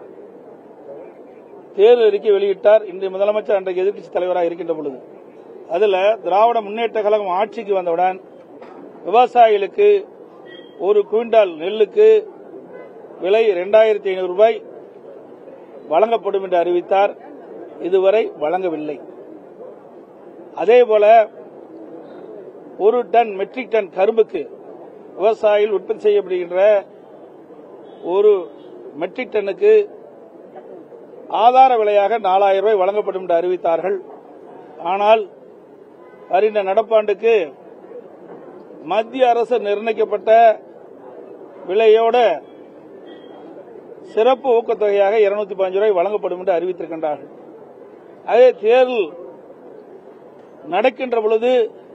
தேர்தல் அறிக்கை வெளியிட்டார் இன்றைய முதலமைச்சர் அன்றைக்கு எதிர்க்கட்சித் தலைவராக இருக்கின்ற பொழுது. அதுல திராவிட முன்னேற்ற கழகம் ஆட்சிக்கு வந்தவுடன் விவசாயிகளுக்கு ஒரு குவிண்டால் நெல்லுக்கு விலை இரண்டாயிரத்தி ஐநூறு ரூபாய் வழங்கப்படும் என்று அறிவித்தார். இதுவரை வழங்கவில்லை. அதேபோல ஒரு டன் மெட்ரிக் டன் கரும்புக்கு விவசாயிகள் உற்பத்தி செய்யப்படுகின்ற ஒரு மெட்ரிக் டன்னுக்கு ஆதார விலையாக நாலாயிரம் ரூபாய் வழங்கப்படும் என்று அறிவித்தார்கள். ஆனால் வருகின்ற நடப்பாண்டுக்கு மத்திய அரசு நிர்ணயிக்கப்பட்ட விலையோட சிறப்பு ஊக்கத்தொகையாக இருநூத்தி பதினஞ்சு ரூபாய் வழங்கப்படும் என்று அறிவித்திருக்கின்றார்கள். அதே தேர்தல் நடக்கின்ற பொழுது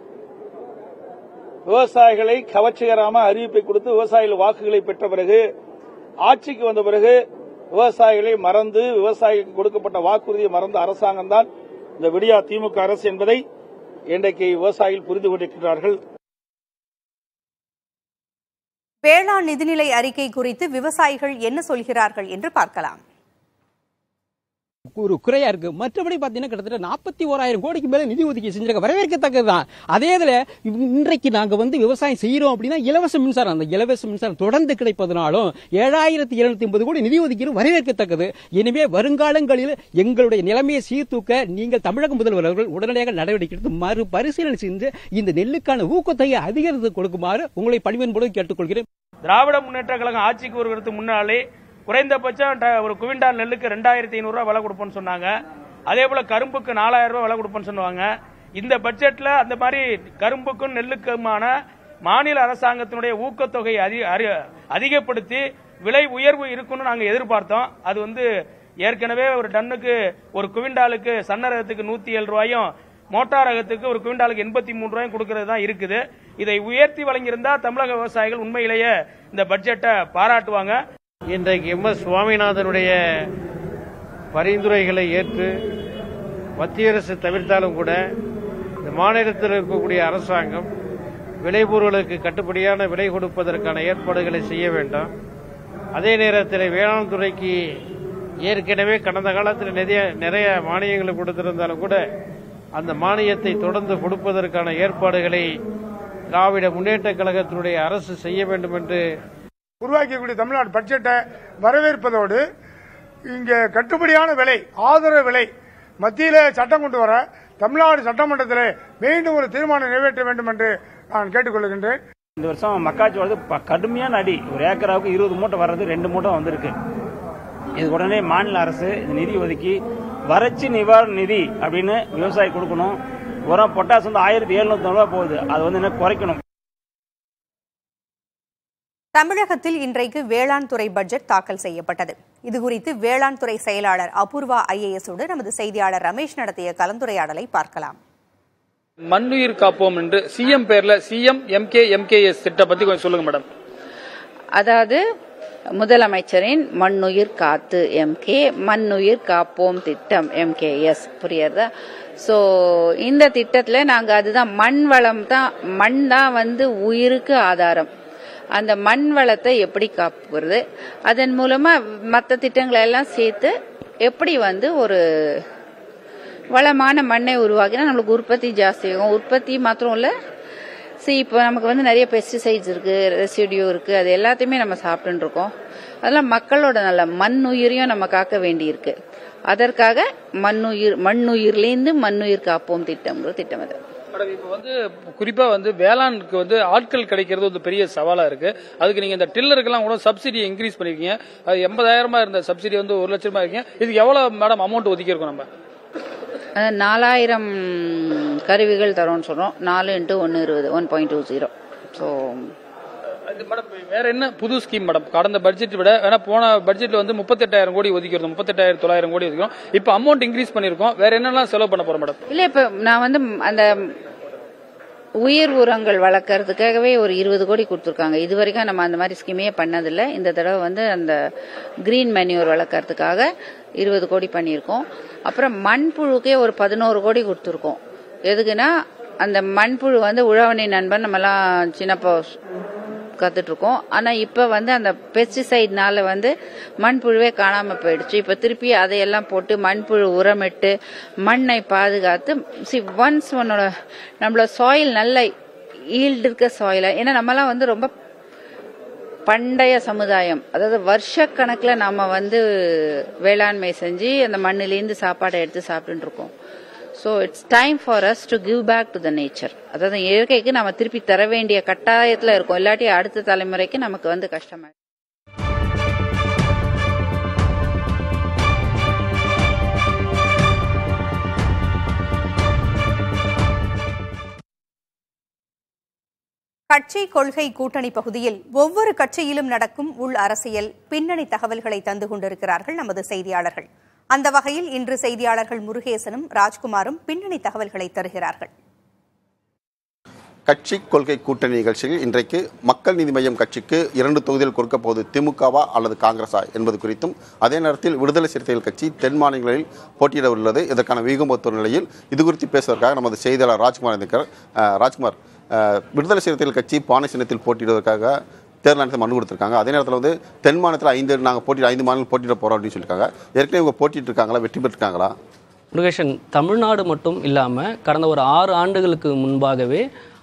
விவசாயிகளை கவர்ச்சிகரமாக அறிவிப்பை கொடுத்து விவசாயிகள் வாக்குகளை பெற்ற பிறகு ஆட்சிக்கு வந்த பிறகு விவசாயிகளை மறந்து விவசாயிகளுக்கு கொடுக்கப்பட்ட வாக்குறுதியை மறந்த அரசாங்கம் தான் இந்த விடியா திமுக அரசு என்பதை இன்றைக்கு விவசாயிகள் புரிந்து கொண்டிருக்கிறார்கள். வேளாண் நிதிநிலை அறிக்கை குறித்து விவசாயிகள் என்ன சொல்கிறார்கள் என்று பார்க்கலாம். ஒரு குறையா இருக்கு. மற்றபடி பாத்தீங்கன்னா கிட்டத்தட்ட நாற்பத்தி ஓராயிரம் கோடிக்கு மேல நிதி ஒதுக்கீடு செஞ்சிருக்க வரவேற்கத்தக்கதுதான். அதே இதுல இன்றைக்கு நாங்க வந்து விவசாயம் செய்யறோம் அப்படின்னா இலவச மின்சாரம், அந்த இலவச மின்சாரம் தொடர்ந்து கிடைப்பதனாலும் ஏழாயிரத்தி இருநூத்தி ஐம்பது கோடி நிதி ஒதுக்கீடு வரவேற்கத்தக்கது. எனவே வருங்காலங்களில் எங்களுடைய நிலைமையை சீர்தூக்க நீங்கள் தமிழக முதல்வர்கள் உடனடியாக நடவடிக்கை எடுத்து மறு பரிசீலனை செஞ்சு இந்த நெல்லுக்கான ஊக்கத்தொகையை அதிகரித்து கொடுக்குமாறு உங்களை பணிவன்போடு கேட்டுக்கொள்கிறேன். திராவிட முன்னேற்ற கழகம் ஆட்சிக்கு வருவதற்கு முன்னாலே குறைந்தபட்சம் ஒரு குவிண்டால் நெல்லுக்கு ரெண்டாயிரத்தி ஐநூறு ரூபாய் விலை கொடுப்போம்னு சொன்னாங்க. அதே போல கரும்புக்கு நாலாயிரம் ரூபாய் விலை கொடுப்போம்னு சொன்னாங்க. இந்த பட்ஜெட்ல அந்த மாதிரி கரும்புக்கும் நெல்லுக்குமான மாநில அரசாங்கத்தினுடைய ஊக்கத்தொகையை அதிகப்படுத்தி விலை உயர்வு இருக்குன்னு நாங்கள் எதிர்பார்த்தோம். அது வந்து ஏற்கனவே ஒரு டன்னுக்கு ஒரு குவிண்டாலுக்கு சன்னரகத்துக்கு நூத்தி ஏழு ரூபாயும் மோட்டார் ரகத்துக்கு ஒரு குவிண்டாலுக்கு எண்பத்தி மூணு ரூபாயும் கொடுக்கறது தான் இருக்குது. இதை உயர்த்தி வழங்கியிருந்தா தமிழக விவசாயிகள் உண்மையிலேயே இந்த பட்ஜெட்டை பாராட்டுவாங்க. இன்றைக்கு எம் எஸ் சுவாமிநாதனுடைய பரிந்துரைகளை ஏற்று மத்திய அரசு தவிர்த்தாலும் கூட இந்த மாநிலத்தில் இருக்கக்கூடிய அரசாங்கம் விளைபொருளுக்கு கட்டுப்படியான விலை கொடுப்பதற்கான ஏற்பாடுகளை செய்ய வேண்டும். அதே நேரத்தில் வேளாண் துறைக்கு ஏற்கனவே கடந்த காலத்தில் நிறைய நிறைய மானியங்களை கொடுத்திருந்தாலும் கூட அந்த மானியத்தை தொடர்ந்து கொடுப்பதற்கான ஏற்பாடுகளை திராவிட முன்னேற்ற கழகத்தினுடைய அரசு செய்ய வேண்டும் என்று உருவாக்கக்கூடிய தமிழ்நாடு பட்ஜெட்டை வரவேற்பதோடு இங்கே கட்டுப்படியான விலை ஆதரவு விலை மத்தியிலே சட்டம் கொண்டு வர தமிழ்நாடு சட்டமன்றத்தில் மீண்டும் ஒரு தீர்மானம் நிறைவேற்ற வேண்டும் என்று நான் கேட்டுக்கொள்கின்றேன். இந்த வருஷம் மக்காச்சோளது கடுமையான அடி, ஒரு ஏக்கராவுக்கு இருபது மூட்டை வர்றது ரெண்டு மூட்டை வந்திருக்கு. இது உடனே மாநில அரசு இந்த நிதி ஒதுக்கி வறட்சி நிவாரண நிதி அப்படின்னு விவசாயி கொடுக்கணும். உரம் பொட்டாசு வந்து ஆயிரத்தி எழுநூத்தி ரூபாய் போகுது, அது வந்து என்ன குறைக்கணும். தமிழகத்தில் இன்றைக்கு வேளாண் துறை பட்ஜெட் தாக்கல் செய்யப்பட்டது. இதுகுறித்து வேளாண் துறை செயலாளர் அபூர்வா ஐஏஎஸ் உடன் நமது செய்தியாளர் ரமேஷ் நடத்திய கலந்துரையாடலை பார்க்கலாம். மண்ணுயிர் காப்போம் என்று சிஎம் பேர்ல சிஎம் எம்கே எம்கேஎஸ் திட்டம் பத்தி கொஞ்சம் சொல்லுங்க மேடம். அதாவது முதலமைச்சரின் மண்ணுயிர் காத்து எம்கே, மண்ணுயிர் காப்போம் திட்டம் எம்கேஎஸ், புரியுறதா? ஸோ இந்த திட்டத்துல நாங்க அதுதான் மண் வளம் தான், மண் தான் வந்து உயிருக்கு ஆதாரம். அந்த மண் வளத்தை எப்படி காப்புறது, அதன் மூலமா மற்ற திட்டங்களை எல்லாம் சேர்த்து எப்படி வந்து ஒரு வளமான மண்ணை உருவாக்கினா நம்மளுக்கு உற்பத்தி ஜாஸ்தி ஆகும். உற்பத்தி மாத்திரம் இல்ல, சரி இப்போ நமக்கு வந்து நிறைய பெஸ்டிசைட்ஸ் இருக்கு, ரெசிடியூ இருக்கு, அது எல்லாத்தையுமே நம்ம சாப்பிட்டு இருக்கோம். அதெல்லாம் மக்களோட நல்ல மண்ணுயிரையும் நம்ம காக்க வேண்டி இருக்கு. அதற்காக மண்ணுயிர் மண்ணுயிர்லேருந்து மண்ணுயிர் காப்போம் திட்டம்ங்கிற திட்டம் அது. மேடம், இப்போ வந்து குறிப்பா வந்து வேளாண்க்கு வந்து ஆட்கள் கிடைக்கிறது வந்து பெரிய சவாலா இருக்கு. அதுக்கு நீங்க இந்த டில்லருக்கெல்லாம் கூட சப்சிடி இன்க்ரீஸ் பண்ணிருக்கீங்க. அது எண்பதாயிரமா இருந்த சப்சிடி வந்து ஒரு லட்சமா இருக்கீங்க. இதுக்கு எவ்வளவு மேடம் அமௌண்ட் ஒதுக்கி இருக்கோம் நம்ம? நாலாயிரம் கருவிகள் தரோம்னு சொல்றோம். நாலு இன்ட்டு ஒன்னு இருபது, one point two zero. So madam வேற என்ன புது ஸ்கீம் மேடம்? கடந்த பட்ஜெட் விட ஏன்னா போன பட்ஜெட்ல வந்து முப்பத்தி எட்டாயிரம் கோடி ஒதுக்கிறோம், முப்பத்தி எட்டாயிரம் தொள்ளாயிரம் கோடி ஒதுக்கிறோம். இப்ப அமௌண்ட் இன்க்ரீஸ் பண்ணிருக்கோம். வேற என்னெல்லாம் செலவு பண்ண போறோம் மேடம்? இல்ல, இப்ப நான் வந்து அந்த உயிர் உரங்கள் வளர்க்கறதுக்காகவே ஒரு இருபது கோடி கொடுத்துருக்காங்க. இது வரைக்கும் நம்ம அந்த மாதிரி ஸ்கீமே பண்ணதில்லை. இந்த தடவை வந்து அந்த கிரீன் மேன்யூர் வளர்க்கறதுக்காக இருபது கோடி பண்ணியிருக்கோம். அப்புறம் மண்புழுக்கே ஒரு பதினோரு கோடி கொடுத்துருக்கோம். எதுக்குன்னா அந்த மண்புழு வந்து உழவனை நண்பன் நம்மலாம் சின்னப்போ கத்துட்டு இருக்கோம். ஆனா இப்ப வந்து அந்த பெஸ்டிசைட்னால வந்து மண்புழுவே காணாம போயிடுச்சு. இப்ப திருப்பி அதையெல்லாம் போட்டு மண்புழு உரமிட்டு மண்ணை பாதுகாத்து சி ஒன்ஸ் உன்னோட நம்மளோட சாயில் நல்ல ஈல்டு இருக்க சாயில, ஏன்னா நம்மலாம் வந்து ரொம்ப பண்டைய சமுதாயம், அதாவது வருஷ கணக்குல நாம வந்து வேளாண்மை செஞ்சு அந்த மண்ணிலேருந்து சாப்பாடை எடுத்து சாப்பிட்டு இருக்கோம். So it's time for us to give back to the nature. அதாவது இயற்கைக்கு நாம திருப்பி தர வேண்டிய கட்டாயத்துல இருக்கோம். இல்லாட்டி அடுத்த தலைமுறைக்கு நமக்கு வந்து கஷ்டமா. கட்சி கொள்கை கூட்டணி பகுதியில் ஒவ்வொரு கட்சியிலும் நடக்கும் உள் அரசியல் பின்னணி தகவல்களை தந்து கொண்டிருக்கிறார்கள் நமது செய்தியாளர்கள். அந்த வகையில் இன்று செய்தியாளர்கள் முருகேசனும் ராஜ்குமாரும் பின்னணி தகவல்களை தருகிறார்கள். கட்சி கொள்கை கூட்டணி நிகழ்ச்சியில் இன்றைக்கு மக்கள் நீதி மய்யம் கட்சிக்கு இரண்டு தொகுதிகள் கொடுக்க போவது திமுகவா அல்லது காங்கிரஸா என்பது குறித்தும், அதே நேரத்தில் விடுதலை சிறுத்தைகள் கட்சி தென் மாநிலங்களில் போட்டியிட உள்ளது. இதற்கான வியூகமொத்த நிலையில் இது குறித்து பேசுவதற்காக நமது செய்தியாளர் ராஜ்குமார் இருக்கிறார். ராஜ்குமார், விடுதலை சிறுத்தைகள் கட்சி பானை சின்னத்தில் போட்டியிடுவதற்காக தேர்தல் ஆணையத்தில் மனு கொடுத்துருக்காங்க. அதே நேரத்தில் வந்து தென் மாநிலத்தில் ஐந்து நாங்கள் போட்டி ஐந்து மாநிலம் போட்டியிட போகிறோம் அப்படின்னு சொல்லியிருக்காங்க. ஏற்கனவே இவங்க போட்டிட்டு இருக்காங்களா, வெற்றி பெற்றிருக்காங்களா? முருகேசன், தமிழ்நாடு மட்டும் இல்லாமல் கடந்த ஒரு ஆறு ஆண்டுகளுக்கு முன்பாகவே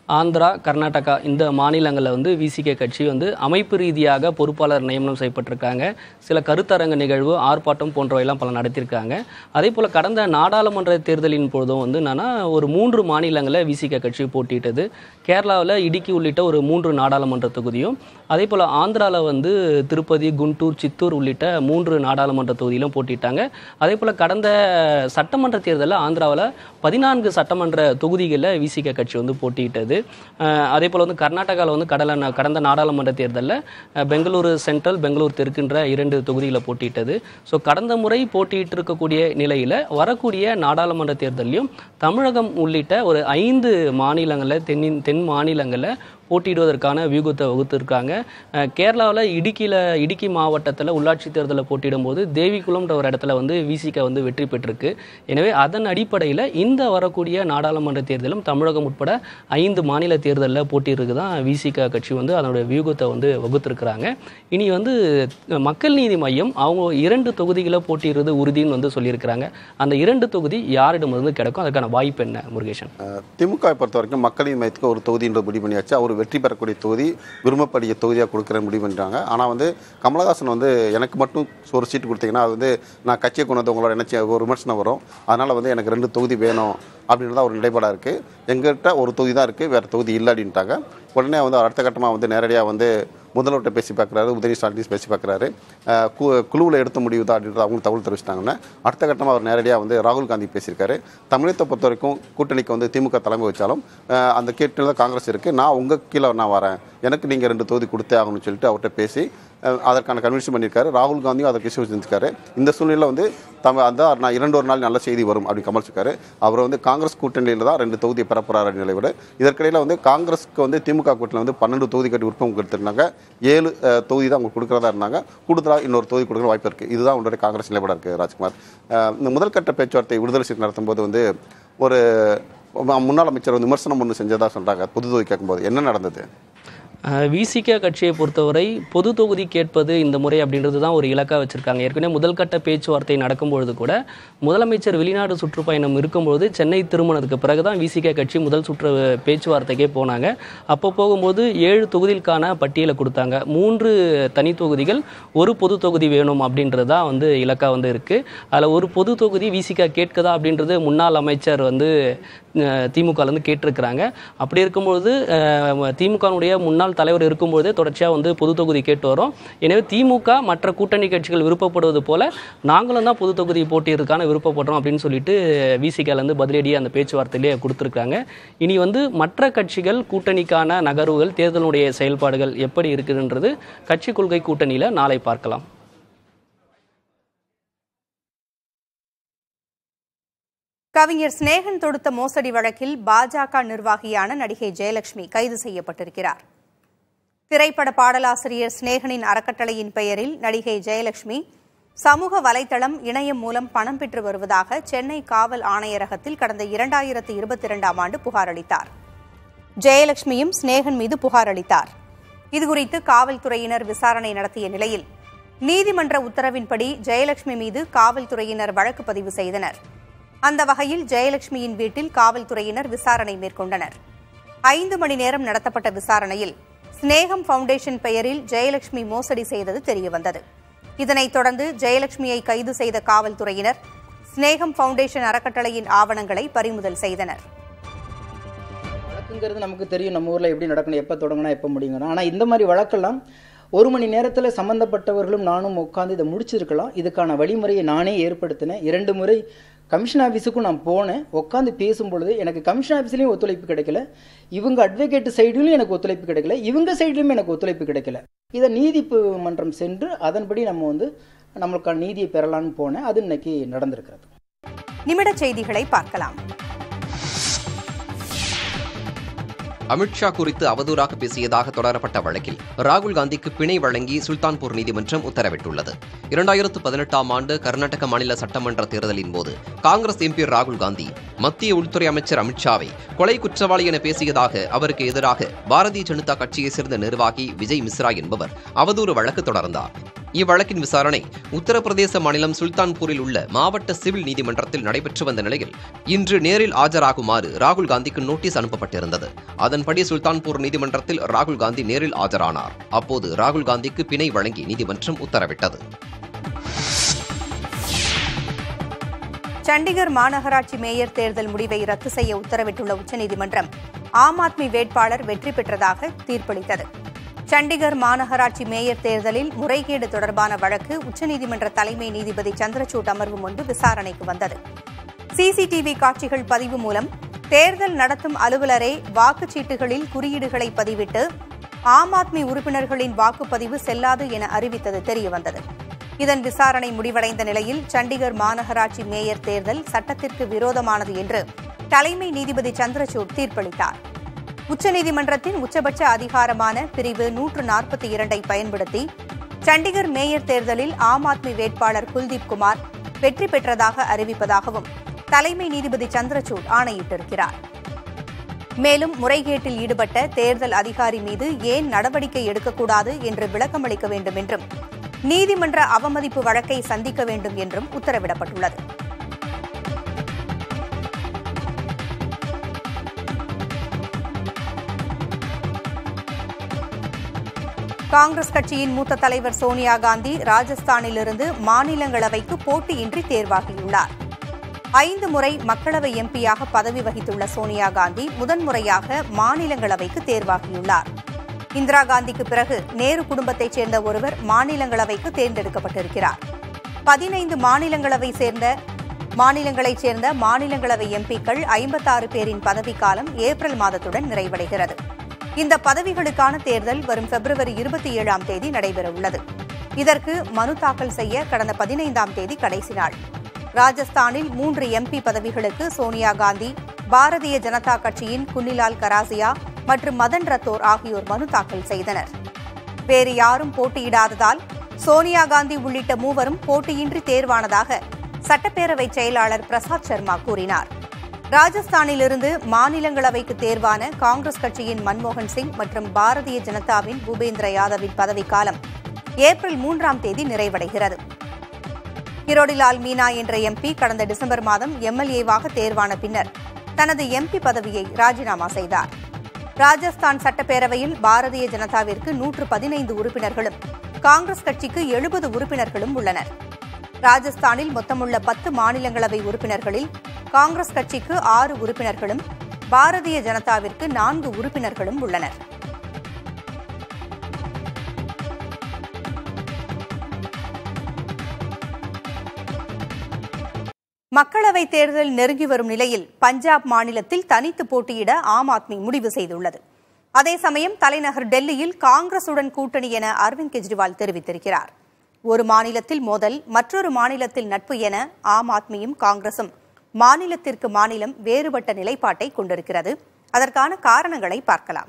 ஆந்திரா, கர்நாடகா இந்த மாநிலங்களில் வந்து விசிகே கட்சி வந்து அமைப்பு ரீதியாக பொறுப்பாளர் நியமனம் செய்யப்பட்டிருக்காங்க. சில கருத்தரங்க நிகழ்வு, ஆர்ப்பாட்டம் போன்றவையெல்லாம் பல நடத்தியிருக்காங்க. அதே போல் கடந்த நாடாளுமன்ற தேர்தலின் பொழுதும் வந்து என்னன்னா ஒரு மூன்று மாநிலங்களில் விசிகே கட்சி போட்டியிட்டது. கேரளாவில் இடுக்கி உள்ளிட்ட ஒரு மூன்று நாடாளுமன்ற தொகுதியும், அதே போல் ஆந்திராவில் வந்து திருப்பதி, குண்டூர், சித்தூர் உள்ளிட்ட மூன்று நாடாளுமன்ற தொகுதியிலும் போட்டிட்டாங்க. அதே போல் கடந்த சட்டமன்ற தேர்தலில் ஆந்திராவில் பதினான்கு சட்டமன்ற தொகுதிகளில் விசிகே கட்சி வந்து போட்டியிட்டது. அதே போல் வந்து கர்நாடகாவில் வந்து கடல கடந்த நாடாளுமன்ற தேர்தலில் பெங்களூரு சென்ட்ரல், பெங்களூர் தெற்குன்ற இரண்டு தொகுதிகளில் போட்டியிட்டது. ஸோ கடந்த முறை போட்டியிட்டு இருக்கக்கூடிய நிலையில் வரக்கூடிய நாடாளுமன்ற தேர்தலையும் தமிழகம் உள்ளிட்ட ஒரு ஐந்து மாநிலங்களில் தென்னின் தென் மாநிலங்களில் போட்டியிடுவதற்கான வியூகத்தை வகுத்திருக்காங்க. கேரளாவில் இடுக்கியில் இடுக்கி மாவட்டத்தில் உள்ளாட்சி தேர்தலில் போட்டியிடும் போது தேவிக்குளம்ன்ற ஒரு இடத்துல வந்து விசிகே வந்து வெற்றி பெற்றிருக்கு. எனவே அதன் அடிப்படையில் இந்த வரக்கூடிய நாடாளுமன்ற தேர்தலும் தமிழகம் உட்பட ஐந்து மாநில தேர்தலில் போட்டியிருக்கு தான் விசிகே கட்சி வந்து அதனுடைய வியூகத்தை வந்து வகுத்திருக்கிறாங்க. இனி வந்து மக்கள் நீதி மையம் அவங்க இரண்டு தொகுதிகளை போட்டியிடுறது உறுதின்னு வந்து சொல்லியிருக்கிறாங்க. அந்த இரண்டு தொகுதி யாரிடம் வந்து கிடைக்கும், அதுக்கான வாய்ப்பு என்ன முருகேசன்? திமுக பொறுத்த வரைக்கும் மக்கள் நீதி மையத்துக்கு ஒரு தொகுதி என்று முடிவு பண்ணியாச்சு. அவர் வெற்றி பெறக்கூடிய தொகுதி விரும்பப்படிய தொகுதியாக கொடுக்குற முடிவு பண்ணுறாங்க. ஆனால் வந்து கமலஹாசன் வந்து எனக்கு மட்டும் ஒரு சீட்டு கொடுத்தீங்கன்னா அது வந்து நான் கட்சியை கொண்டு வந்து உங்களோட நினைச்ச ஒரு விமர்சனம் வரும், அதனால் வந்து எனக்கு ரெண்டு தொகுதி வேணும் அப்படின்றத ஒரு நிலைப்பாடாக இருக்குது. எங்கள்கிட்ட ஒரு தொகுதி தான் இருக்குது, வேறு தொகுதி இல்லை அப்படின்ட்டாங்க. உடனே வந்து அடுத்த கட்டமாக வந்து நேரடியாக வந்து முதல்வர்கிட்ட பேசி பார்க்குறாரு, உதயநிதி ஸ்டாலின் பேசி பார்க்குறாரு. குழுவில் எடுத்த முடிவு தான் அப்படின்றத அவங்களுக்கு தகவல் தெரிவிச்சிட்டாங்கன்னா அடுத்த கட்டமாக அவர் நேரடியாக வந்து ராகுல் காந்தி பேசியிருக்காரு. தமிழகத்தை பொறுத்த வரைக்கும் கூட்டணிக்கு வந்து திமுக தலைமை வச்சாலும் அந்த கேட்டில் தான் காங்கிரஸ் இருக்குது, நான் உங்கள் கீழே நான் வரேன், எனக்கு நீங்கள் ரெண்டு தொகுதி கொடுத்தே ஆகணும்னு சொல்லிட்டு அவர்கிட்ட பேசி அதற்கான கன்வின்ஸ் பண்ணியிருக்காரு. ராகுல் காந்தியும் அதற்கு இஷ்யூ செஞ்சுருக்காரு. இந்த சூழ்நிலையில் வந்து தமிழ் அந்த நான் இரண்டு ஒரு நாள் நல்ல செய்தி வரும் அப்படி கமல்ச்சிருக்காரு. அவர் வந்து காங்கிரஸ் கூட்டணியில் தான் ரெண்டு தொகுதியை பெறப்போறாரு நிலையோட. இதற்கிடையில் வந்து காங்கிரஸ்க்கு வந்து திமுக கூட்டணியில் வந்து பன்னெண்டு தொகுதி கட்டி விருப்பம் கொடுத்துருந்தாங்க. ஏழு தொகுதி தான் அவங்க கொடுக்குறதா இருந்தாங்க. கூடுதலாக இன்னொரு தொகுதி கொடுக்குற வாய்ப்பு இருக்குது. இதுதான் உங்களுடைய காங்கிரஸ் நிலைப்பாடாக இருக்குது. ராஜ்குமார், இந்த முதல் கட்ட பேச்சுவார்த்தை விடுதலை சிறுத்தை நடத்தும் போது வந்து ஒரு முன்னாள் அமைச்சர் வந்து விமர்சனம் ஒன்று செஞ்சதாக சொல்கிறாங்க. பொது தொகுதி கேட்கும்போது என்ன நடந்தது? விசிகே கட்சியை பொறுத்தவரை பொது தொகுதி கேட்பது இந்த முறை அப்படின்றது தான் ஒரு இலக்காக வச்சுருக்காங்க. ஏற்கனவே முதல் கட்ட பேச்சுவார்த்தை நடக்கும்பொழுது கூட முதலமைச்சர் வெளிநாடு சுற்றுப்பயணம் இருக்கும்பொழுது சென்னை திருமணத்துக்கு பிறகு தான் விசிகே கட்சி முதல் சுற்று பேச்சுவார்த்தைக்கே போனாங்க. அப்போ போகும்போது ஏழு தொகுதிக்கான பட்டியலை கொடுத்தாங்க. மூன்று தனி தொகுதிகள், ஒரு பொது தொகுதி வேணும் அப்படின்றது தான் வந்து இலக்காக வந்து இருக்குது. அதில் ஒரு பொது தொகுதி விசிகே கேட்குதா அப்படின்றது முன்னாள் அமைச்சர் வந்து திமுகலேருந்து கேட்டிருக்கிறாங்க. அப்படி இருக்கும்பொழுது திமுகனுடைய முன்னாள் தலைவர் இருக்கும்போதே தொடர்ச்சியாக வந்து பொது தொகுதி கேட்டு வரோம். எனவே திமுக மற்ற கூட்டணி கட்சிகள் விருப்பப்படுவது போல நாங்களும் தான் பொது தொகுதி போட்டியிருக்கான விருப்பப்படுறோம் அப்படின்னு சொல்லிட்டு விசிகேலேருந்து பதிலடியாக அந்த பேச்சுவார்த்தையிலேயே கொடுத்துருக்காங்க. இனி வந்து மற்ற கட்சிகள் கூட்டணிக்கான நகர்வுகள், தேர்தலுடைய செயல்பாடுகள் எப்படி இருக்குதுன்றது கட்சி கொள்கை கூட்டணியில் நாளை பார்க்கலாம். கவிஞர் சிநேகன் தொடுத்த மோசடி வழக்கில் பாஜக நிர்வாகியான நடிகை ஜெயலட்சுமி கைது செய்யப்பட்டிருக்கிறார். திரைப்பட பாடலாசிரியர் சிநேகனின் அறக்கட்டளையின் பெயரில் நடிகை ஜெயலட்சுமி சமூக வலைதளம், இணையம் மூலம் பணம் பெற்று வருவதாக சென்னை காவல் ஆணையரகத்தில் கடந்த இரண்டாயிரத்து இருபத்தி இரண்டாம் ஆண்டு புகார் அளித்தார். ஜெயலட்சுமியும் சிநேகன் மீது புகார் அளித்தார். இதுகுறித்து காவல்துறையினர் விசாரணை நடத்திய நிலையில் நீதிமன்ற உத்தரவின்படி ஜெயலட்சுமி மீது காவல்துறையினர் வழக்கு பதிவு செய்தனர். அந்த வகையில் ஜெயலட்சுமியின் வீட்டில் காவல்துறையினர் விசாரணை மேற்கொண்டனர். ஐந்து மணி நேரம் நடத்தப்பட்ட விசாரணையில் சிநேகம் ஃபவுண்டேஷன் பெயரில் ஜெயலட்சுமி மோசடி செய்தது தெரியவந்தது. இதனைத் தொடர்ந்து ஜெயலட்சுமியை கைது செய்த காவல்துறையினர் சிநேகம் ஃபவுண்டேஷன் அறக்கட்டளையின் ஆவணங்களை பறிமுதல் செய்தனர். வழக்குங்கிறது நமக்கு தெரியும், நம்ம ஊரில் எப்படி நடக்கணும், எப்போ தொடங்கினா எப்போ முடியுங்கணும். ஆனால் இந்த மாதிரி வழக்கெல்லாம் ஒரு மணி நேரத்தில் சம்பந்தப்பட்டவர்களும் நானும் உட்காந்து இதை முடிச்சிருக்கலாம். இதுக்கான வழிமுறையை நானே ஏற்படுத்தினேன். இரண்டு முறை கமிஷன் ஆஃபீஸுக்கும் நான் போனேன். உட்காந்து பேசும்பொழுது எனக்கு கமிஷன் ஆஃபீஸ்லேயும் ஒத்துழைப்பு கிடைக்கல, இவங்க அட்வொகேட் சைடுலையும் எனக்கு ஒத்துழைப்பு கிடைக்கல, இவங்க சைட்லையும் எனக்கு ஒத்துழைப்பு கிடைக்கல. இதை நீதிமன்றம் சென்று அதன்படி நம்ம வந்து நம்மளுக்கான நீதியை பெறலான்னு போனேன். அது இன்னைக்கு நடந்திருக்கிறது. நிமிட செய்திகளை பார்க்கலாம். அமித்ஷா குறித்து அவதூறாக பேசியதாக தொடரப்பட்ட வழக்கில் ராகுல் காந்திக்கு பிணை வழங்கி சுல்தான்பூர் நீதிமன்றம் உத்தரவிட்டுள்ளது. இரண்டாயிரத்து பதினெட்டாம் ஆண்டு கர்நாடக மாநில சட்டமன்ற தேர்தலின் போது காங்கிரஸ் எம்பி ராகுல் காந்தி மத்திய உள்துறை அமைச்சர் அமித்ஷாவை கொலை குற்றவாளி என பேசியதாக அவருக்கு எதிராக பாரதிய ஜனதா கட்சியைச் சேர்ந்த நிர்வாகி விஜய் மிஸ்ரா என்பவர் அவதூறு வழக்கு தொடர்ந்தார். இவ்வழக்கின் விசாரணை உத்தரப்பிரதேச மாநிலம் சுல்தான்பூரில் உள்ள மாவட்ட சிவில் நீதிமன்றத்தில் நடைபெற்று வந்த நிலையில் இன்று நேரில் ஆஜராகுமாறு ராகுல் காந்திக்கு நோட்டீஸ் அனுப்பப்பட்டிருந்தது. அதன்படி சுல்தான்பூர் நீதிமன்றத்தில் ராகுல் காந்தி நேரில் ஆஜரானார். அப்போது ராகுல் காந்திக்கு பிணை வழங்கி நீதிமன்றம் உத்தரவிட்டது. சண்டிகர் மாநகராட்சி மேயர் தேர்தல் முடிவை ரத்து செய்ய உத்தரவிட்டுள்ள உச்சநீதிமன்றம் ஆம் ஆத்மி வேட்பாளர் வெற்றி பெற்றதாக தீர்ப்பளித்தது. சண்டிகர் மாநகராட்சி மேயர் தேர்தலில் முறைகேடு தொடர்பான வழக்கு உச்சநீதிமன்ற தலைமை நீதிபதி சந்திரசூட் அமர்வு முன்பு விசாரணைக்கு வந்தது. சிசிடிவி காட்சிகள் பதிவு மூலம் தேர்தல் நடத்தும் அலுவலரே வாக்குச்சீட்டுகளில் குறியீடுகளை பதிவிட்டு ஆம் ஆத்மி உறுப்பினர்களின் வாக்குப்பதிவு செல்லாது என அறிவித்தது தெரியவந்தது. இதன் விசாரணை முடிவடைந்த நிலையில் சண்டிகர் மாநகராட்சி மேயர் தேர்தல் சட்டத்திற்கு விரோதமானது என்று தலைமை நீதிபதி சந்திரசூட் தீர்ப்பளித்தார். உச்சநீதிமன்றத்தின் உச்சபட்ச அதிகாரமான பிரிவு நூற்று நாற்பத்தி இரண்டை பயன்படுத்தி சண்டிகர் மேயர் தேர்தலில் ஆம் ஆத்மி வேட்பாளர் குல்தீப் குமார் வெற்றி பெற்றதாக அறிவிப்பதாகவும் தலைமை நீதிபதி சந்திரசூட் ஆணையிட்டிருக்கிறார். மேலும் முறைகேட்டில் ஈடுபட்ட தேர்தல் அதிகாரி மீது ஏன் நடவடிக்கை எடுக்கக்கூடாது என்று விளக்கமளிக்க வேண்டும் என்றும் நீதிமன்ற அவமதிப்பு வழக்கை சந்திக்க வேண்டும் என்றும் உத்தரவிடப்பட்டுள்ளது. காங்கிரஸ் கட்சியின் மூத்த தலைவர் சோனியா காந்தி ராஜஸ்தானிலிருந்து மாநிலங்களவைக்கு போட்டியின்றி தேர்வாகியுள்ளார். ஐந்து முறை மக்களவை எம்பியாக பதவி வகித்துள்ள சோனியா காந்தி முதன்முறையாக மாநிலங்களவைக்கு தேர்வாகியுள்ளார். இந்திரா காந்திக்கு பிறகு நேரு குடும்பத்தைச் சேர்ந்த ஒருவர் மாநிலங்களவைக்கு தேர்ந்தெடுக்கப்பட்டிருக்கிறார். பதினைந்து மாநிலங்களவை சேர்ந்த மாநிலங்களைச் சேர்ந்த மாநிலங்களவை எம்பிக்கள் ஐம்பத்தாறு பேரின் பதவிக்காலம் ஏப்ரல் மாதத்துடன் நிறைவடைகிறது. இந்த பதவிகளுக்கான தேர்தல் வரும் பிப்ரவரி இருபத்தி ஏழாம் தேதி நடைபெறவுள்ளது. இதற்கு மனு தாக்கல் செய்ய கடந்த பதினைந்தாம் தேதி கடைசி நாள். ராஜஸ்தானில் மூன்று எம்பி பதவிகளுக்கு சோனியா காந்தி, பாரதிய ஜனதா கட்சியின் குன்னிலால் கராசியா மற்றும் மதன் ரத்தோர் ஆகியோர் மனு தாக்கல் செய்தனர். வேறு யாரும் போட்டியிடாததால் சோனியா காந்தி உள்ளிட்ட மூவரும் போட்டியின்றி தேர்வானதாக சட்டப்பேரவை செயலாளர் பிரசாத் சர்மா கூறினார். ராஜஸ்தானிலிருந்து மாநிலங்களவைக்கு தேர்வான காங்கிரஸ் கட்சியின் மன்மோகன் சிங் மற்றும் பாரதிய ஜனதாவின் பூபேந்திர யாதவின் பதவிக்காலம் ஏப்ரல் மூன்றாம் தேதி நிறைவடைகிறது. கிரோடிலால் மீனா என்ற எம்பி கடந்த டிசம்பர் மாதம் எம்எல்ஏவாக தேர்வான பின்னர் தனது எம்பி பதவியை ராஜினாமா செய்தார். ராஜஸ்தான் சட்டப்பேரவையில் பாரதிய ஜனதாவிற்கு நூற்று பதினைந்து உறுப்பினர்களும் காங்கிரஸ் கட்சிக்கு எழுபது உறுப்பினர்களும் உள்ளனர். ராஜஸ்தானில் மொத்தமுள்ள பத்து மாநிலங்களவை உறுப்பினர்களில் காங்கிரஸ் கட்சிக்கு ஆறு உறுப்பினர்களும் பாரதிய ஜனதாவிற்கு நான்கு உறுப்பினர்களும் உள்ளனர். மக்களவைத் தேர்தல் நெருங்கி வரும் நிலையில் பஞ்சாப் மாநிலத்தில் தனித்து போட்டியிட ஆம் ஆத்மி முடிவு செய்துள்ளது. அதே சமயம் தலைநகர் டெல்லியில் காங்கிரசுடன் கூட்டணி என அரவிந்த் கெஜ்ரிவால் தெரிவித்திருக்கிறார். ஒரு மாநிலத்தில் மோதல், மற்றொரு மாநிலத்தில் நட்பு என ஆம் ஆத்மியும் காங்கிரசும் மாநிலத்திற்கு மாநிலம் வேறுபட்ட நிலைப்பாட்டை கொண்டிருக்கிறது. அதற்கான காரணங்களை பார்க்கலாம்.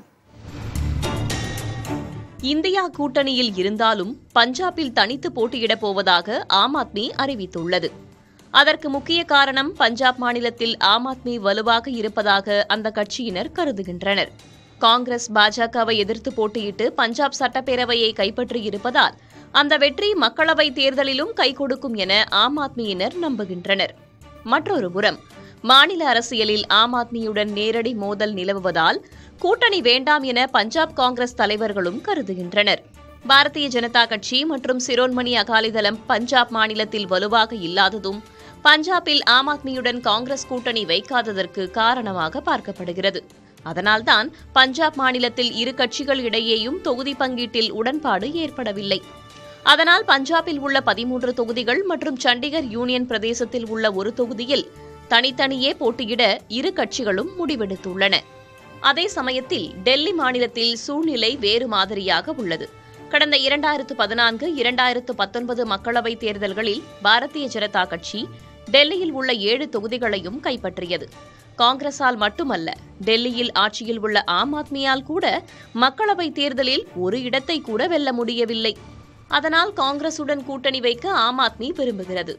இந்தியா கூட்டணியில் இருந்தாலும் பஞ்சாபில் தனித்து போட்டியிடப் போவதாக ஆம் ஆத்மி அறிவித்துள்ளது. அதற்கு முக்கிய காரணம் பஞ்சாப் மாநிலத்தில் ஆம் ஆத்மி வலுவாக இருப்பதாக அந்த கட்சியினர் கருதுகின்றனர். காங்கிரஸ் பாஜகவை எதிர்த்து போட்டியிட்டு பஞ்சாப் சட்டப்பேரவையை கைப்பற்றியிருப்பதால் அந்த வெற்றி மக்களவைத் தேர்தலிலும் கை கொடுக்கும் என ஆம் ஆத்மியினர் நம்புகின்றனர். மற்றொரு புறம் மாநில அரசியலில் ஆம் ஆத்மியுடன் நேரடி மோதல் நிலவுவதால் கூட்டணி வேண்டாம் என பஞ்சாப் காங்கிரஸ் தலைவர்களும் கருதுகின்றனர். பாரதிய ஜனதா கட்சி மற்றும் சிரோன்மணி அகாலிதளம் பஞ்சாப் மாநிலத்தில் வலுவாக இல்லாததும் பஞ்சாபில் ஆம் ஆத்மியுடன் காங்கிரஸ் கூட்டணி வைக்காததற்கு காரணமாக பார்க்கப்படுகிறது. அதனால்தான் பஞ்சாப் மாநிலத்தில் இரு கட்சிகள் இடையேயும் தொகுதி பங்கீட்டில் உடன்பாடு ஏற்படவில்லை. அதனால் பஞ்சாபில் உள்ள பதிமூன்று தொகுதிகள் மற்றும் சண்டிகர் யூனியன் பிரதேசத்தில் உள்ள ஒரு தொகுதியில் தனித்தனியே போட்டியிட இரு கட்சிகளும் முடிவெடுத்துள்ளன. அதே சமயத்தில் டெல்லி மாநிலத்தில் சூழ்நிலை வேறு மாதிரியாக உள்ளது. கடந்த இரண்டாயிரத்து பதினான்கு இரண்டாயிரத்து பத்தொன்பது மக்களவைத் தேர்தல்களில் பாரதிய ஜனதா கட்சி டெல்லியில் உள்ள ஏழு தொகுதிகளையும் கைப்பற்றியது. காங்கிரசால் மட்டுமல்ல, டெல்லியில் ஆட்சியில் உள்ள ஆம் ஆத்மியால் கூட மக்களவைத் தேர்தலில் ஒரு இடத்தை கூட வெல்ல முடியவில்லை. அதனால் காங்கிரசுடன் கூட்டணி வைக்க ஆம் ஆத்மி விரும்புகிறது.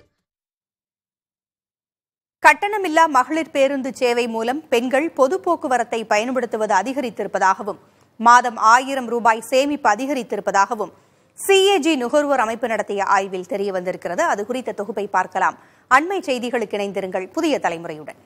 கட்டணமில்லா மகளிர் பேருந்து சேவை மூலம் பெண்கள் பொது போக்குவரத்தை பயன்படுத்துவது அதிகரித்திருப்பதாகவும் மாதம் ஆயிரம் ரூபாய் சேமிப்பு அதிகரித்திருப்பதாகவும் சிஏஜி நுகர்வோர் அமைப்பு நடத்திய ஆய்வில் தெரிய வந்திருக்கிறது. அது குறித்த தொகுப்பை பார்க்கலாம். அண்மை செய்திகளுக்கு இணைந்திருங்கள் புதிய தலைமுறையுடன்.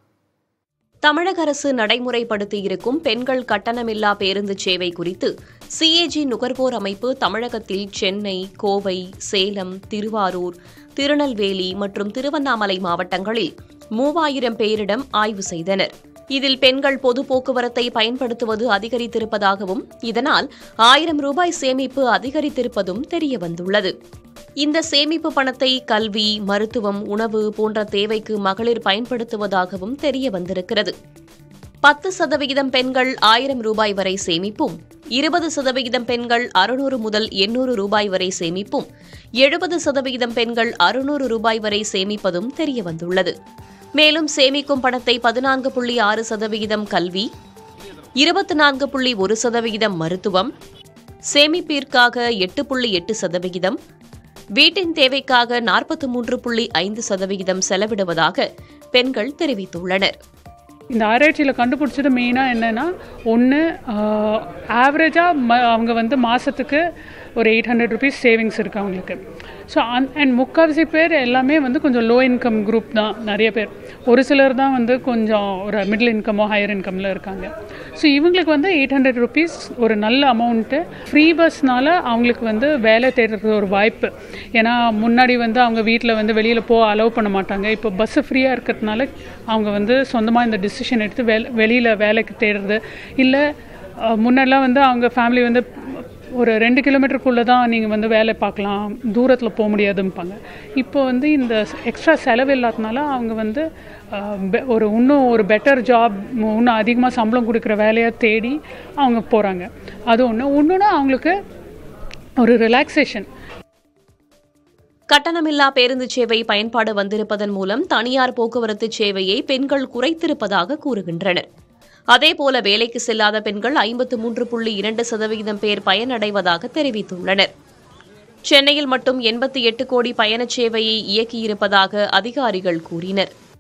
தமிழக அரசு நடைமுறைப்படுத்தியிருக்கும் பெண்கள் கட்டணமில்லா பேருந்து சேவை குறித்து சிஏஜி நுகர்வோர் அமைப்பு தமிழகத்தில் சென்னை, கோவை, சேலம், திருவாரூர், திருநெல்வேலி மற்றும் திருவண்ணாமலை மாவட்டங்களில் மூவாயிரம் பேரிடம் ஆய்வு செய்தனர். இதில் பெண்கள் பொது போக்குவரத்தை பயன்படுத்துவது அதிகரித்திருப்பதாகவும் இதனால் ஆயிரம் ரூபாய் சேமிப்பு அதிகரித்திருப்பதும் தெரியவந்துள்ளது. இந்த சேமிப்பு பணத்தை கல்வி, மருத்துவம், உணவு போன்ற தேவைக்கு மகளிர் பயன்படுத்துவதாகவும் தெரிய வந்திருக்கிறது. பத்து சதவிகிதம் பெண்கள் ஆயிரம் ரூபாய் வரை சேமிப்பும், இருபது சதவிகிதம் பெண்கள் அறுநூறு முதல் எண்ணூறு ரூபாய் வரை சேமிப்பும், எழுபது சதவிகிதம் பெண்கள் அறுநூறு ரூபாய் வரை சேமிப்பதும் தெரியவந்துள்ளது. மேலும் சேமிக்கும் பணத்தை பதினான்கு புள்ளி ஆறு சதவிகிதம் கல்வி, இருபத்தி நான்கு புள்ளி ஒரு சதவிகிதம் மருத்துவம், சேமிப்பிற்காக எட்டு புள்ளி எட்டு சதவிகிதம், வீட்டின் தேவைக்காக நாற்பத்தி மூன்று புள்ளி ஐந்து சதவிகிதம் செலவிடுவதாக பெண்கள் தெரிவித்துள்ளனர். இந்த ஆராய்ச்சியில் கண்டுபிடிச்சது மெயினாக என்னென்னா, ஒன்று ஆவரேஜாக அவங்க வந்து மாதத்துக்கு ஒரு எயிட் ஹண்ட்ரட் ருபீஸ் சேவிங்ஸ் இருக்குது அவங்களுக்கு. ஸோ அந் அண்ட் முக்கால்வாசி பேர் எல்லாமே வந்து கொஞ்சம் லோ இன்கம் குரூப் தான் நிறைய பேர். ஒரு சிலர் தான் வந்து கொஞ்சம் ஒரு மிடில் இன்கமோ ஹையர் இன்கமில் இருக்காங்க. ஸோ இவங்களுக்கு வந்து எயிட் ஹண்ட்ரட் ருபீஸ் ஒரு நல்ல அமௌண்ட்டு. ஃப்ரீ பஸ்னால் அவங்களுக்கு வந்து வேலை தேடுறது ஒரு வாய்ப்பு. ஏன்னா முன்னாடி வந்து அவங்க வீட்டில் வந்து வெளியில் போக அலோவ் பண்ண மாட்டாங்க. இப்போ பஸ்ஸு ஃப்ரீயாக இருக்கிறதுனால அவங்க வந்து சொந்தமாக இந்த டிசிஷன் எடுத்து வே வெளியில் வேலைக்கு தேடுறது. இல்லை முன்னாடிலாம் வந்து அவங்க ஃபேமிலி வந்து ஒரு ரெண்டு கிலோமீட்டருக்குள்ளே தான் நீங்கள் வந்து வேலை பார்க்கலாம், தூரத்தில் போக முடியாதும்பாங்க. இப்போ வந்து இந்த எக்ஸ்ட்ரா செலவு இல்லாதனால அவங்க வந்து ஒரு இன்னும் ஒரு பெட்டர் ஜாப், இன்னும் அதிகமாக சம்பளம் கொடுக்குற வேலையை தேடி அவங்க போகிறாங்க. அது ஒன்று. இன்னொன்று அவங்களுக்கு ஒரு ரிலாக்ஸேஷன். கட்டணமில்லா பேருந்து சேவை பயன்பாடு வந்திருப்பதன் மூலம் தனியார் போக்குவரத்து சேவையை பெண்கள் குறைத்திருப்பதாக கூறுகின்றனர். அதேபோல வேலைக்கு செல்லாத பெண்கள் ஐம்பத்து மூன்று புள்ளி இரண்டு சதவிகிதம் பேர் பயனடைவதாக தெரிவித்துள்ளனர். சென்னையில் மட்டும் எண்பத்தி எட்டு கோடி பயணச் சேவையை இயக்கியிருப்பதாக அதிகாரிகள் கூறினர்.